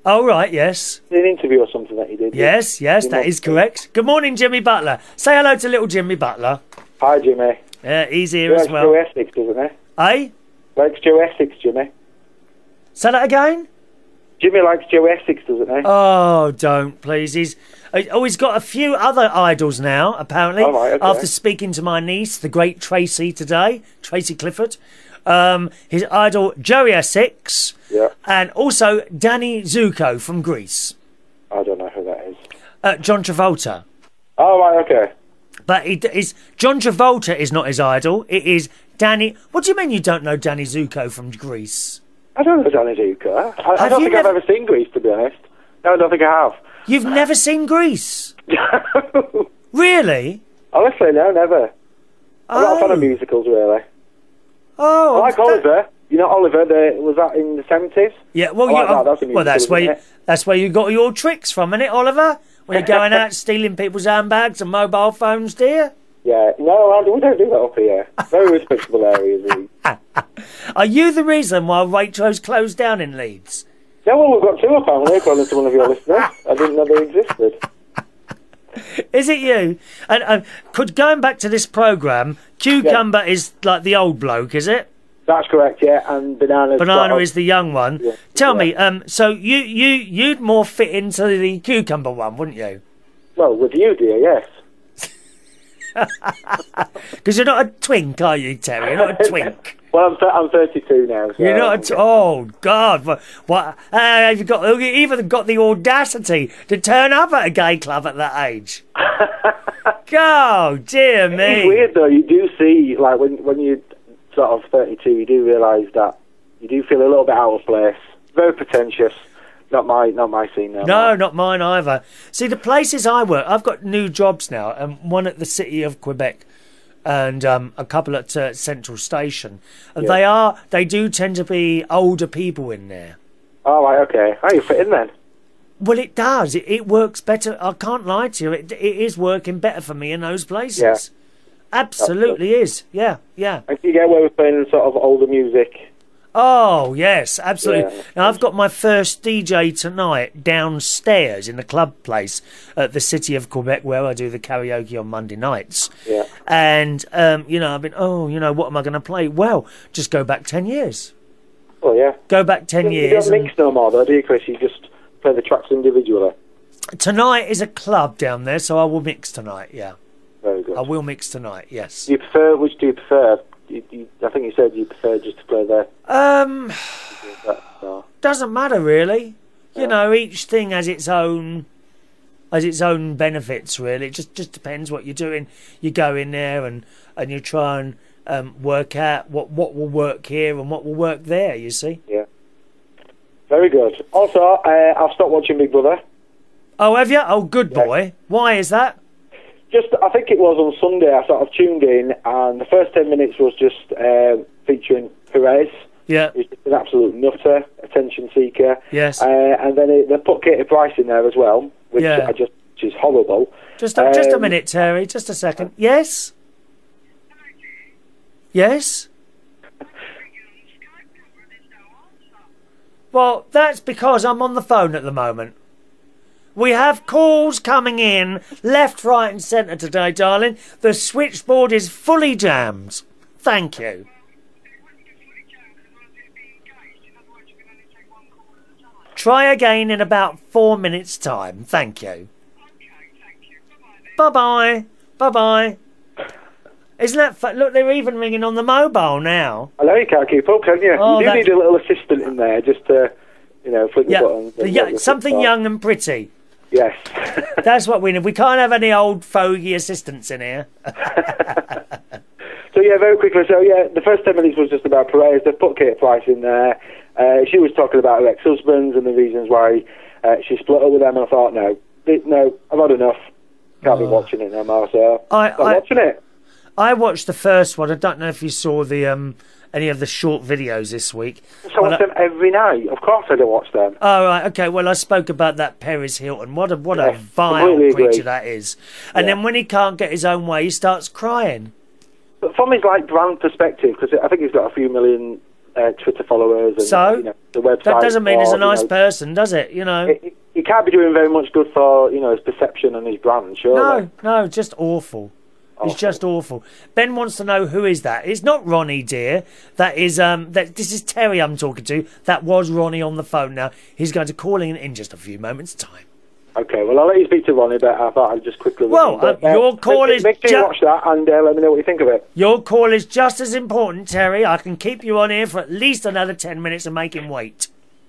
Oh, right, yes. An interview or something that he did. Yes, yes, that is correct. Good morning, Jimmy Butler. Say hello to little Jimmy Butler. Hi, Jimmy. Yeah, he's here He as likes well. Joe Essex, doesn't he? Eh? Likes Joe Essex, Jimmy. Say that again? Jimmy likes Joe Essex, doesn't he? Oh, don't, please. He's oh, he's got a few other idols now, apparently. Oh, right, okay. After speaking to my niece, the great Tracy, today, Tracy Clifford. Um, his idol, Joey Essex. Yeah. And also Danny Zuko from Greece. I don't know who that is. Uh, John Travolta. Oh, right, okay. But he is John Travolta is not his idol. It is Danny. What do you mean you don't know Danny Zuko from Greece? I don't know Danny Zuko. I, I Have don't you think never- I've ever seen Grease, to be honest. No, I don't think I have. You've never seen Greece? Really? Honestly, no, never. I'm not a fan of Oh. musicals, really. Oh, I like that- Oliver. You know Oliver, the, was that in the seventies? Yeah, well, I you, like that, that's a well, that's musical, where you, isn't it? that's where you got your tricks from, isn't it, Oliver? When you're going out stealing people's handbags and mobile phones, dear. Yeah, no, I- we don't do that up here. Very respectable areas. Really. Are you the reason why Waitrose closed down in Leeds? Yeah, well, we've got two apparently, according to one of your listeners. I didn't know they existed. Is it you? And uh, could going back to this programme, Cucumber is like the old bloke, is it? That's correct, yeah, and Banana's Banana got a- is the young one. Yeah, Tell yeah. me, um, so you you you'd more fit into the Cucumber one, wouldn't you? Well, with you, dear, yes. Because you're not a twink, are you, Terry? You're not a twink. Well, I'm, th- I'm thirty-two now, so... You're not. A t- oh God! What? what uh, have you got? You even got the audacity to turn up at a gay club at that age. Oh dear me! It's weird, though. You do see, like, when when you're sort of thirty-two, you do realise that you do feel a little bit out of place. Very pretentious. Not my, not my scene now. No, not mine either. See, the places I work, I've got new jobs now, and one at the City of Quebec, and um, a couple at uh, Central Station. And Yeah. they are, they do tend to be older people in there. Oh, right, okay. How you fit in then? Well, it does. It, it works better. I can't lie to you. It, it is working better for me in those places. Yeah. Absolutely is. Yeah, yeah. And you get away with playing sort of older music. Oh, yes, absolutely. Yeah. Now, I've got my first D J tonight downstairs in the club place at the City of Quebec where I do the karaoke on Monday nights. Yeah. And, um, you know, I've been, oh, you know, what am I going to play? Well, just go back ten years. Well, yeah. Go back ten You years. don't and- mix no more, though, do you, Chris? You just play the tracks individually. Tonight is a club down there, so I will mix tonight, yeah. Very good. I will mix tonight, yes. Do you prefer, which do you prefer? You, you, I think you said you prefer just to play there. Um, That, so. doesn't matter really. You Yeah. know, each thing has its own has its own benefits. Really, it just just depends what you're doing. You go in there and and you try and um, work out what what will work here and what will work there. You see. Yeah. Very good. Also, uh, I've stopped watching Big Brother. Oh, have you? Oh, good Yeah. boy. Why is that? Just, I think it was on Sunday, I sort of tuned in, and the first ten minutes was just um, featuring Perez, Yeah. who's just an absolute nutter, attention seeker. Yes. Uh, and then it, they put Katie Price in there as well, which Yeah. I just, which is horrible. Just a, just a Um, minute, Terry. Just a second. Yes. Yes. Well, that's because I'm on the phone at the moment. We have calls coming in left, right and centre today, darling. The switchboard is fully jammed. Thank you. Try again in about four minutes' time. Thank you. Bye-bye. Bye-bye. Isn't that fun? Look, they're even ringing on the mobile now. I know you can't keep up, can you? Oh, you do that's- need a little assistant in there just to, you know, flick the Yeah, buttons. the and yo- let the something stuff. young and pretty. Yes. That's what we need. We can't have any old fogey assistants in here. So yeah, very quickly. So yeah, the first ten minutes was just about Perez. They put Kate Price in there. Uh, she was talking about her ex-husbands and the reasons why uh, she split up with them. And I thought, no, it, no, I've had enough. Can't be watching it no more. So I- I'm I- watching it. I watched the first one. I don't know if you saw the um, any of the short videos this week. So I Well, watch I- them every night. Of course, I don't watch them. Oh, right, okay. Well, I spoke about that Perez Hilton. What a what a Yes, vile completely agree. creature that is. And Yeah. then when he can't get his own way, he starts crying. But from his like brand perspective, because I think he's got a few million uh, Twitter followers and so, you know, the website. That doesn't mean or, he's a nice you know, person, does it? You know, it, he can't be doing very much good for you know his perception and his brand. Sure. no, no, just awful. It's Awful. just awful. Ben wants to know who is that. It's not Ronnie, dear. That is um. That this is Terry I'm talking to. That was Ronnie on the phone. Now he's going to call in in just a few moments' time. Okay, well I'll let you speak to Ronnie, but I thought I'd just quickly. Well, but, uh, your call make, is make sure ju- you watch that and uh, let me know what you think of it. Your call is just as important, Terry. I can keep you on here for at least another ten minutes and make him wait.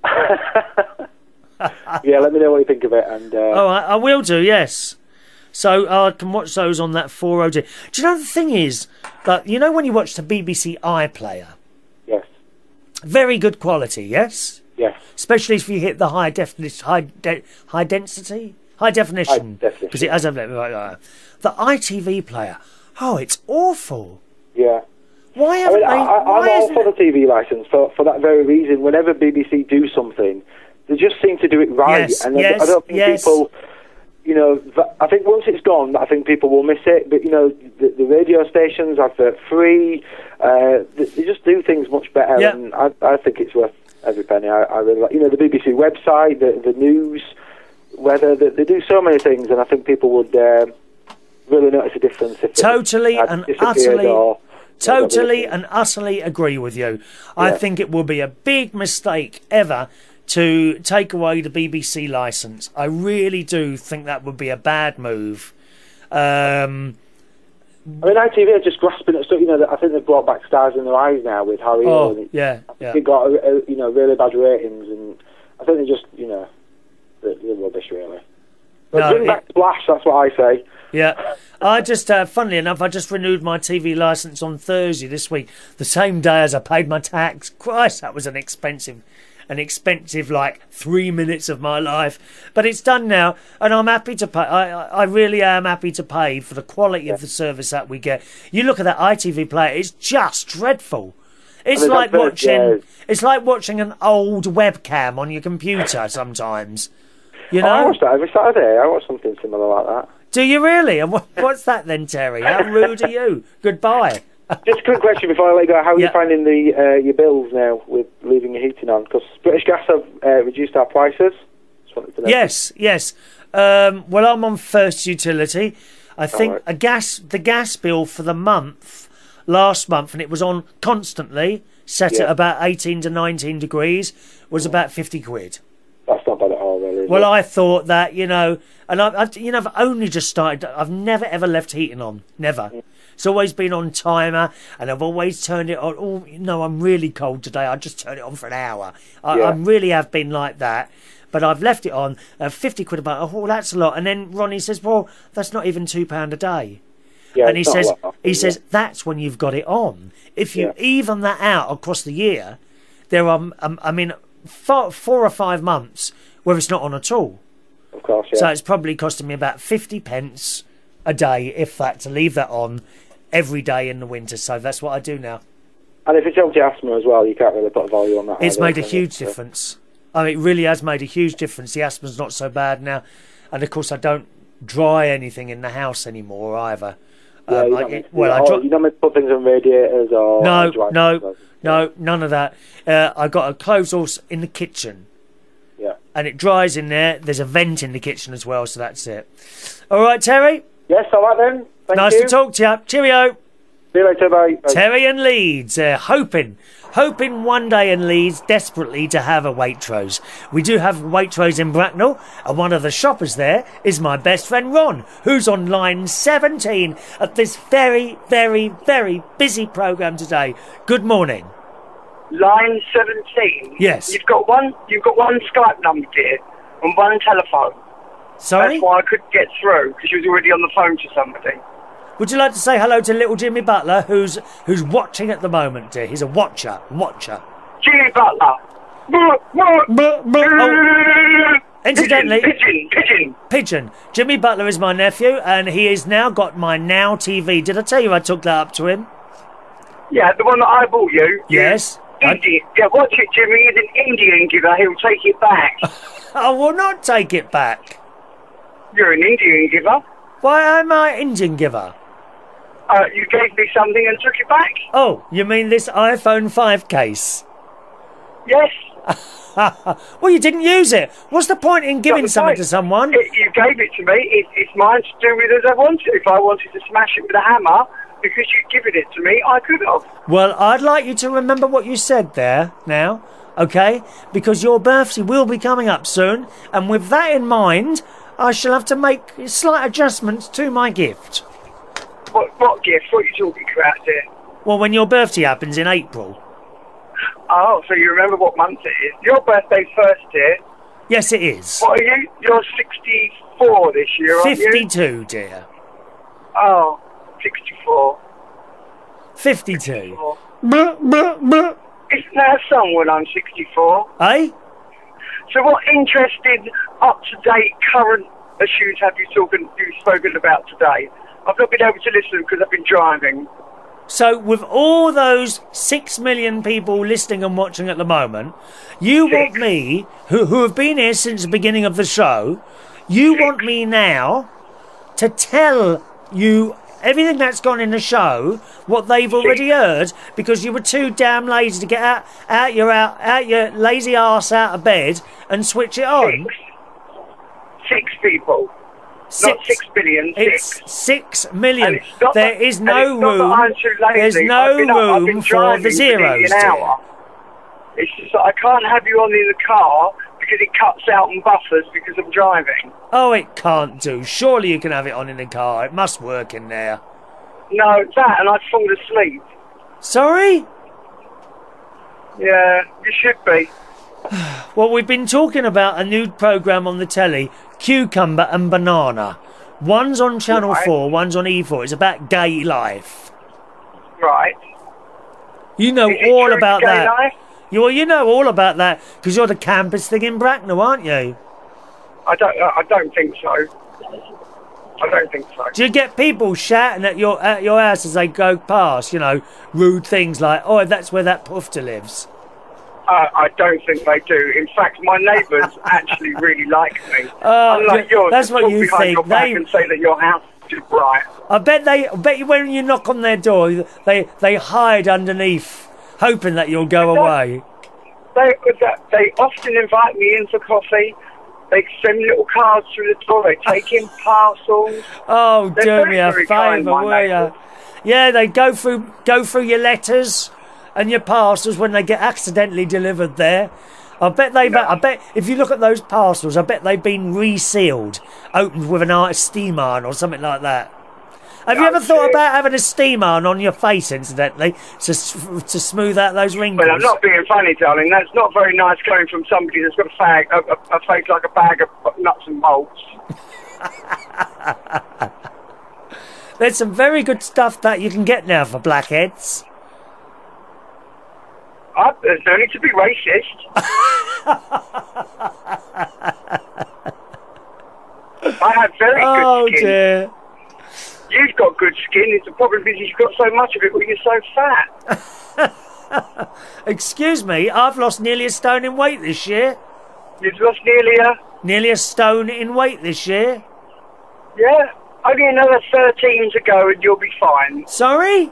Yeah, let me know what you think of it, and. Uh, Oh, I, I will do. Yes. So uh, I can watch those on that four oh D. Do you know the thing is that you know when you watch the B B C iPlayer, Yes. very good quality, yes. Yes. Especially if you hit the high definition, high de- high density, high definition, High definition. because it has a the I T V player. Oh, it's awful. Yeah. Why I haven't mean, I, they? I, why I'm all isn't for it- the T V license for for that very reason. Whenever B B C do something, they just seem to do it right, Yes, and I- yes, I don't think yes. people. You know, th- I think once it's gone, I think people will miss it. But you know, the, the radio stations advert free. Uh, they, they just do things much better, Yeah. and I, I think it's worth every penny. I, I really like, you know, the B B C website, the the news, weather. They, they do so many things, and I think people would uh, really notice a difference if Totally it had and disappeared utterly- or- Totally and utterly agree with you. I Yeah. think it will be a big mistake ever to take away the B B C licence. I really do think that would be a bad move. Um, I mean, I T V are just grasping at stuff. You know, that I think they've brought back Stars in Their Eyes now with Harry. oh, and it, yeah, yeah. it got a, a, you know really bad ratings, and I think they just you know they're, they're rubbish really. But No, bring it- back Splash. That's what I say. Yeah, I just, uh, funnily enough, I just renewed my T V licence on Thursday this week, the same day as I paid my tax. Christ, that was an expensive, an expensive, like, three minutes of my life. But it's done now, and I'm happy to pay. I, I I really am happy to pay for the quality of the service that we get. You look at that I T V player, it's just dreadful. It's I mean, like that's it, watching, yeah. it's like watching an old webcam on your computer sometimes. You Oh, I know? watch that every Saturday. I watch something similar like that. Do you really? And what, what's that then, Terry? How rude are you? Goodbye. Just a quick question before I let you go. How are Yeah. you finding the uh, your bills now with leaving your heating on? Because British Gas have uh, reduced our prices. Just wanted to know. Yes, yes. Um, well, I'm on first utility. I think right. a gas, the gas bill for the month, last month, and it was on constantly, set Yeah. at about eighteen to nineteen degrees, was about fifty quid. That's not bad at all, really. Is Well, it? I thought that, you know, and I've, I've, you know, I've only just started. I've never ever left heating on, never. It's always been on timer, and I've always turned it on. Oh, no, I'm really cold today. I just turn it on for an hour. I, Yeah. I really have been like that. But I've left it on. Uh, fifty quid about. Oh, that's a lot. And then Ronnie says, "Well, that's not even two pound a day." yeah, and he it's not a says, lot, he is says it? that's when you've got it on. If you Yeah. even that out across the year, there are, um, I mean, four, four or five months where it's not on at all. Of course, yeah. So it's probably costing me about fifty pence a day, if that, to leave that on every day in the winter. So that's what I do now. And if it's helped your asthma as well, you can't really put a value on that. It's either, made a can you? huge So- difference. I mean, it really has made a huge difference. The asthma's not so bad now. And of course, I don't dry anything in the house anymore either. Yeah, Um, you're I- not meant to- well, I oh, dry- you're not meant to put things on radiators or... No, or dry no, things. no, none of that. Uh, I got a clothes horse in the kitchen. Yeah. And it dries in there. There's a vent in the kitchen as well, so that's it. All right, Terry. Yes, all right then. Thank Nice you. to talk to you. Cheerio. See you later, bye. Bye. Terry and Leeds, uh, hoping, hoping one day in Leeds desperately to have a Waitrose. We do have Waitrose in Bracknell, and one of the shoppers there is my best friend Ron, who's on line seventeen at this very, very, very busy programme today. Good morning. Line seventeen. Yes. You've got one. You've got one Skype number, dear, and one telephone. Sorry? That's why I couldn't get through because you was already on the phone to somebody. Would you like to say hello to little Jimmy Butler, who's who's watching at the moment, dear? He's a watcher, watcher. Jimmy Butler. Buh, buh. Buh, buh. Oh, incidentally, pigeon, pigeon. Pigeon. Jimmy Butler is my nephew, and he has now got my Now T V. Did I tell you I took that up to him? Yeah, the one that I bought you. Yes. I, Indian. Yeah, watch it, Jimmy. He's an Indian giver. He'll take it back. I will not take it back. You're an Indian giver. Why am I Indian giver? Uh, you gave me something and took it back. Oh, you mean this iPhone five case? Yes. Well, you didn't use it. What's the point in giving something point. to someone? It, you gave it to me. It, it's mine to do with as I wanted. If I wanted to smash it with a hammer, because you'd given it to me, I could have. Well, I'd like you to remember what you said there now, okay? Because your birthday will be coming up soon, and with that in mind, I shall have to make slight adjustments to my gift. What, what gift? What are you talking about, dear? Well, when your birthday happens in April. Oh, so you remember what month it is? Your birthday's first, dear. Yes, it is. What are you? You're sixty-four this year, aren't you? fifty-two, dear. Oh, sixty-four. fifty-two. Isn't that a song when I'm sixty-four? Eh? So what interesting, up-to-date, current issues have you, talking, you spoken about today? I've not been able to listen because I've been driving. So, with all those six million people listening and watching at the moment, you Six. want me, who, who have been here since the beginning of the show, you Six. want me now to tell you everything that's gone in the show, what they've already heard, because you were too damn lazy to get out, out your out, out your lazy arse out of bed and switch it on. Six. Six people. Six. Not six billion, It's six. six million. And it's not There that- is and no it's not that room. I'm too lazy. There's I've no been up- I've been room for driving the for nearly zeros. an dear. hour. It's just that I can't have you on in the car because it cuts out and buffers because I'm driving. Oh, it can't do. Surely you can have it on in the car. It must work in there. No, it's that, and I'd fall asleep. Sorry? Yeah, you should be. Well, we've been talking about a new programme on the telly, Cucumber and Banana. One's on Channel Right. four, one's on E four. It's about gay life. Right. You know Is it all true about gay that. life? You, well, you know all about that because you're the campus thing in Bracknell, aren't you? I don't. I don't think so. I don't think so. Do you get people shouting at your at your house as they go past? You know, rude things like, "Oh, that's where that poofter lives." Uh, I don't think they do. In fact, my neighbours actually really like me. Oh, Unlike yeah, yours, that's that what talk you behind think. your back They- and say that your house is bright. I bet they, I bet you when you knock on their door, they they hide underneath, hoping that you'll go away. They they often invite me in for coffee. They send little cards through the door. They take in parcels. Oh, They're do very, me a very kind, favour, my will neighbours. you? Yeah, they go through go through your letters and your parcels when they get accidentally delivered there. I bet they've. No. I bet if you look at those parcels, I bet they've been resealed, opened with an art steam iron or something like that. Have you No, ever thought shit. about having a steam iron on your face, incidentally, to s- to smooth out those wrinkles? Well, I'm not being funny, darling. That's not very nice coming from somebody that's got a, fag, a, a, a face like a bag of nuts and bolts. There's some very good stuff that you can get now for blackheads. Uh, there's no need to be racist. I have very Oh good skin. dear. You've got good skin. It's the problem is you've got so much of it, but you're so fat. Excuse me, I've lost nearly a stone in weight this year. You've lost nearly a... Nearly a stone in weight this year. Yeah, only another thirteen to go and you'll be fine. Sorry?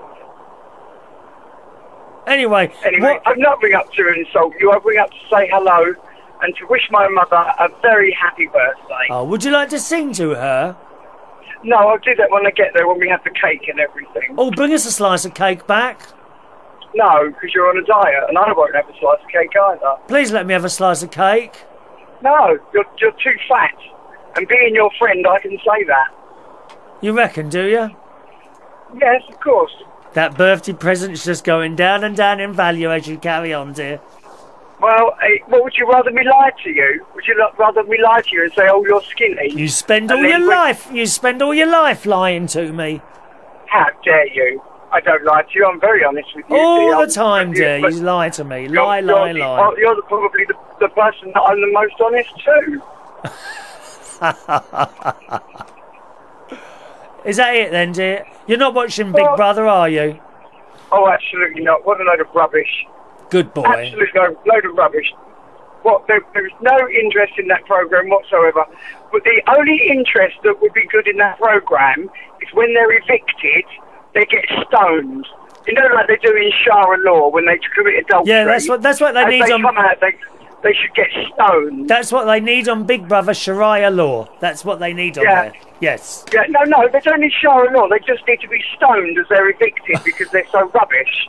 Anyway, Anyway, what, I'm not ringing up to insult you. I ring up to say hello and to wish my mother a very happy birthday. oh, would you like to sing to her? No, I'll do that when I get there, when we have the cake and everything. Oh, bring us a slice of cake back. No, because you're on a diet and I won't have a slice of cake either. Please let me have a slice of cake. No, you're, you're too fat. And being your friend, I can say that. You reckon, do you? Yes, of course. That birthday present's just going down and down in value as you carry on, dear. Well, eh, what would you rather me lie to you? Would you lo- rather me lie to you and say, oh, you're skinny? You spend And all your then we- life, you spend all your life lying to me. How dare you? I don't lie to you. I'm very honest with you. All dear. the I'm- time, dear, but you lie to me. you're- Lie, you're lie, the- lie. You're the, probably the, the person that I'm the most honest to. Is that it then, dear? You're not watching Big Well- Brother, are you? Oh, absolutely not. What a load of rubbish. Good boy. Absolute load, load of rubbish. What? There, there's no interest in that programme whatsoever. But the only interest that would be good in that programme is when they're evicted, they get stoned. You know, like they do in Sharia law when they commit adultery. Yeah, that's what that's what they as need they on. come out, they they should get stoned. That's what they need on Big Brother Sharia law. That's what they need on Yeah. there. Yes. Yeah, no, no, they don't need Sharia law. They just need to be stoned as they're evicted because they're so rubbish.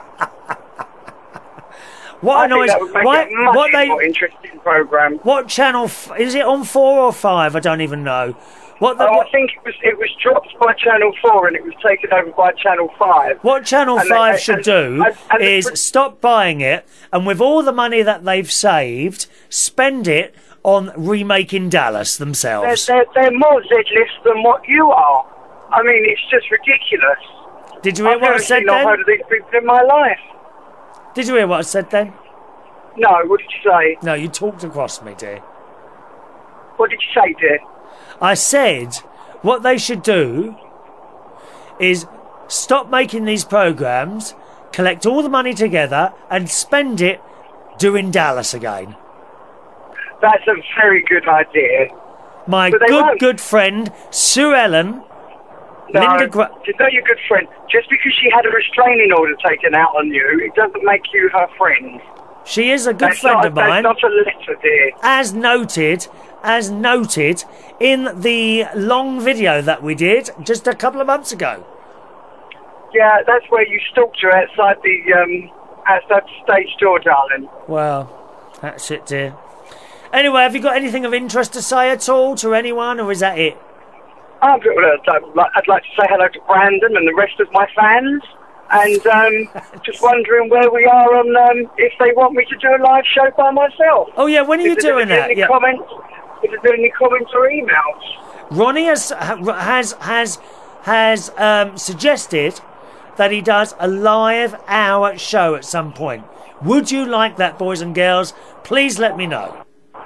What I annoys? think that would make Why, it a much what they? more interesting program. What channel? F is it on four or five? I don't even know. What the? Oh, What, I think it was it was dropped by Channel Four and it was taken over by Channel Five. what Channel And they- Five and- should do and- and the is pr- stop buying it, and with all the money that they've saved, spend it on remaking Dallas They're, themselves. they're, they're more Z-list than what you are. I mean, it's just ridiculous. Did you hear I've what I never said seen or then? heard of these people in my life. Did you hear what I said then? No, what did you say? No, you talked across me, dear. What did you say, dear? I said what they should do is stop making these programs, collect all the money together, and spend it doing Dallas again. That's a very good idea. My But they good, won't. good friend Sue Ellen, No, Linda Gra- you know your good friend. Just because she had a restraining order taken out on you, it doesn't make you her friend. she is a good That's friend not, of mine, That's not a letter, dear. as noted, as noted in the long video that we did just a couple of months ago. Yeah, that's where you stalked her outside the um, outside the stage door, darling. Well, that's it, dear. Anyway, have you got anything of interest to say at all to anyone, or is that it? I'd, I'd, like, I'd like to say hello to Brandon and the rest of my fans, and um, just wondering where we are on um, if they want me to do a live show by myself. Oh yeah, when are you If there's doing any that? Yeah. Comments, if there's any comments or emails. Ronnie has has has has um, suggested that he does a live hour show at some point. Would you like that, boys and girls? Please let me know.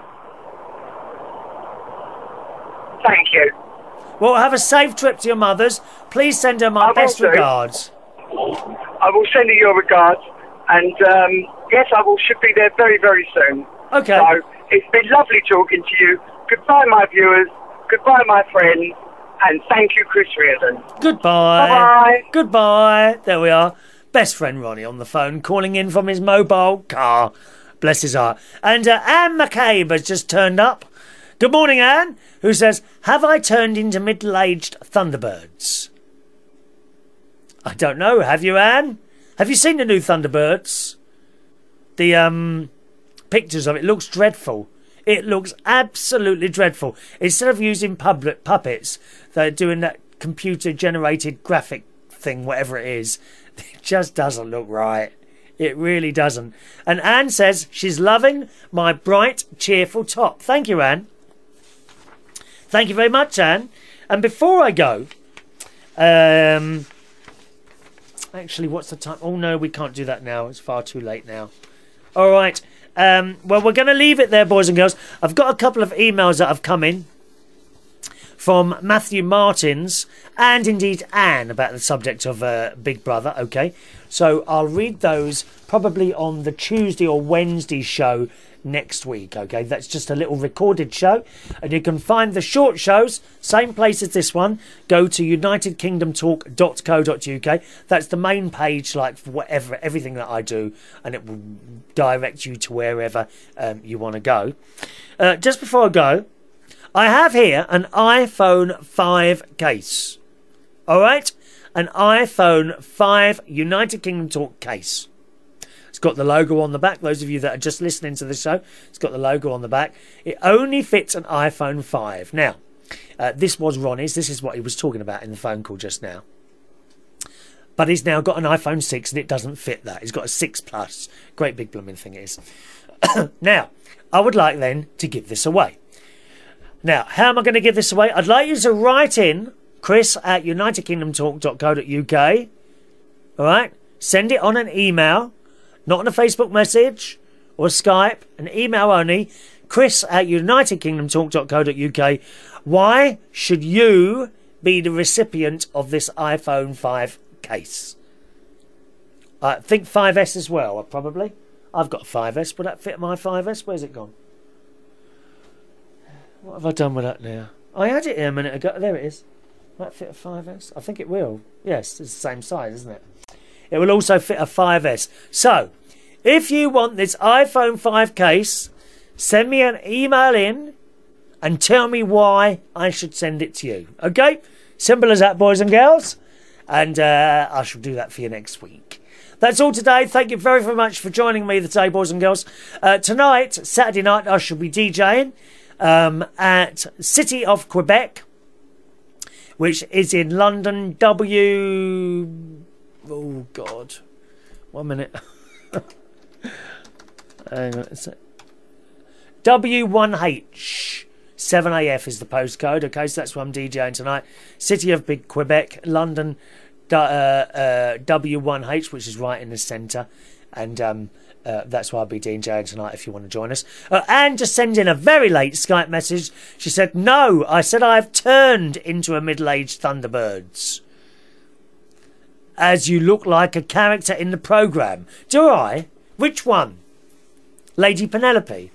Thank you. Well, have a safe trip to your mother's. Please send her my I will best do. regards. I will send you your regards, and um, yes, I will should be there very, very soon. Okay. So it's been lovely talking to you. Goodbye, my viewers. Goodbye, my friends, and thank you, Chris Reardon. Goodbye. Bye-bye. Goodbye. There we are. Best friend Ronnie on the phone, calling in from his mobile car. Bless his heart. And uh, Anne McCabe has just turned up. Good morning, Anne, who says, have I turned into middle-aged Thunderbirds? I don't know. Have you, Anne? Have you seen the new Thunderbirds? The um, pictures of it looks dreadful. It looks absolutely dreadful. Instead of using public puppets, they're doing that computer-generated graphic thing, whatever it is. It just doesn't look right. It really doesn't. And Anne says she's loving my bright, cheerful top. Thank you, Anne. Thank you very much, Anne. And before I go, um, actually, what's the time? Oh, no, we can't do that now. It's far too late now. All right. Um, well, we're going to leave it there, boys and girls. I've got a couple of emails that have come in from Matthew Martins and indeed Anne about the subject of uh, Big Brother. Okay, so I'll read those probably on the Tuesday or Wednesday show next week. Okay, that's just a little recorded show, and you can find the short shows same place as this one. Go to united kingdom talk dot co dot uk. That's the main page, like for whatever everything that I do, and it will direct you to wherever um, you want to go. Uh, just before I go, I have here an iPhone five case. All right? An iPhone five United Kingdom Talk case. It's got the logo on the back. Those of you that are just listening to the show, it's got the logo on the back. It only fits an iPhone five. Now, uh, this was Ronnie's. This is what he was talking about in the phone call just now. But he's now got an iPhone six and it doesn't fit that. He's got a six Plus. Great big blooming thing it is. Now, I would like then to give this away. Now, how am I going to give this away? I'd like you to write in Chris at united kingdom talk dot co dot uk. All right? Send it on an email, not on a Facebook message or Skype, an email only. Chris at united kingdom talk dot co dot uk. Why should you be the recipient of this iPhone five case? I think five S as well, probably. I've got a five S. Would that fit my five S? Where's it gone? What have I done with that now? I had it here a minute ago. There it is. Might fit a five S. I think it will. Yes, it's the same size, isn't it? It will also fit a five S. So, if you want this iPhone five case, send me an email in and tell me why I should send it to you. Okay? Simple as that, boys and girls. And uh, I shall do that for you next week. That's all today. Thank you very, very much for joining me today, boys and girls. Uh, tonight, Saturday night, I shall be DJing um, at City of Quebec, which is in London. W... Oh, God. One minute. Hang on. W one H. seven A F is the postcode. Okay, so that's where I'm DJing tonight. City of Big Quebec, London, uh, uh, W one H, which is right in the centre. And um, uh, that's why I'll be DJing tonight if you want to join us. Uh, Anne just sent in a very late Skype message. She said, no, I said I've turned into a middle-aged Thunderbirds. As you look like a character in the programme. Do I? Which one? Lady Penelope.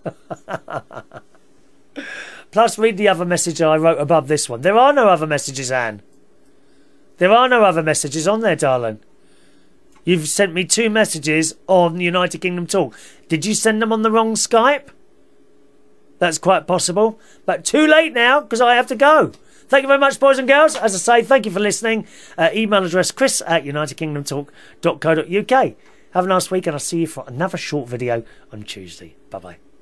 Plus, read the other message I wrote above this one. There are no other messages, Anne. There are no other messages on there, darling. You've sent me two messages on United Kingdom Talk. Did you send them on the wrong Skype? That's quite possible. But too late now, because I have to go. Thank you very much, boys and girls. As I say, thank you for listening. Uh, email address chris at united kingdom talk dot co dot uk. Have a nice week, and I'll see you for another short video on Tuesday. Bye-bye.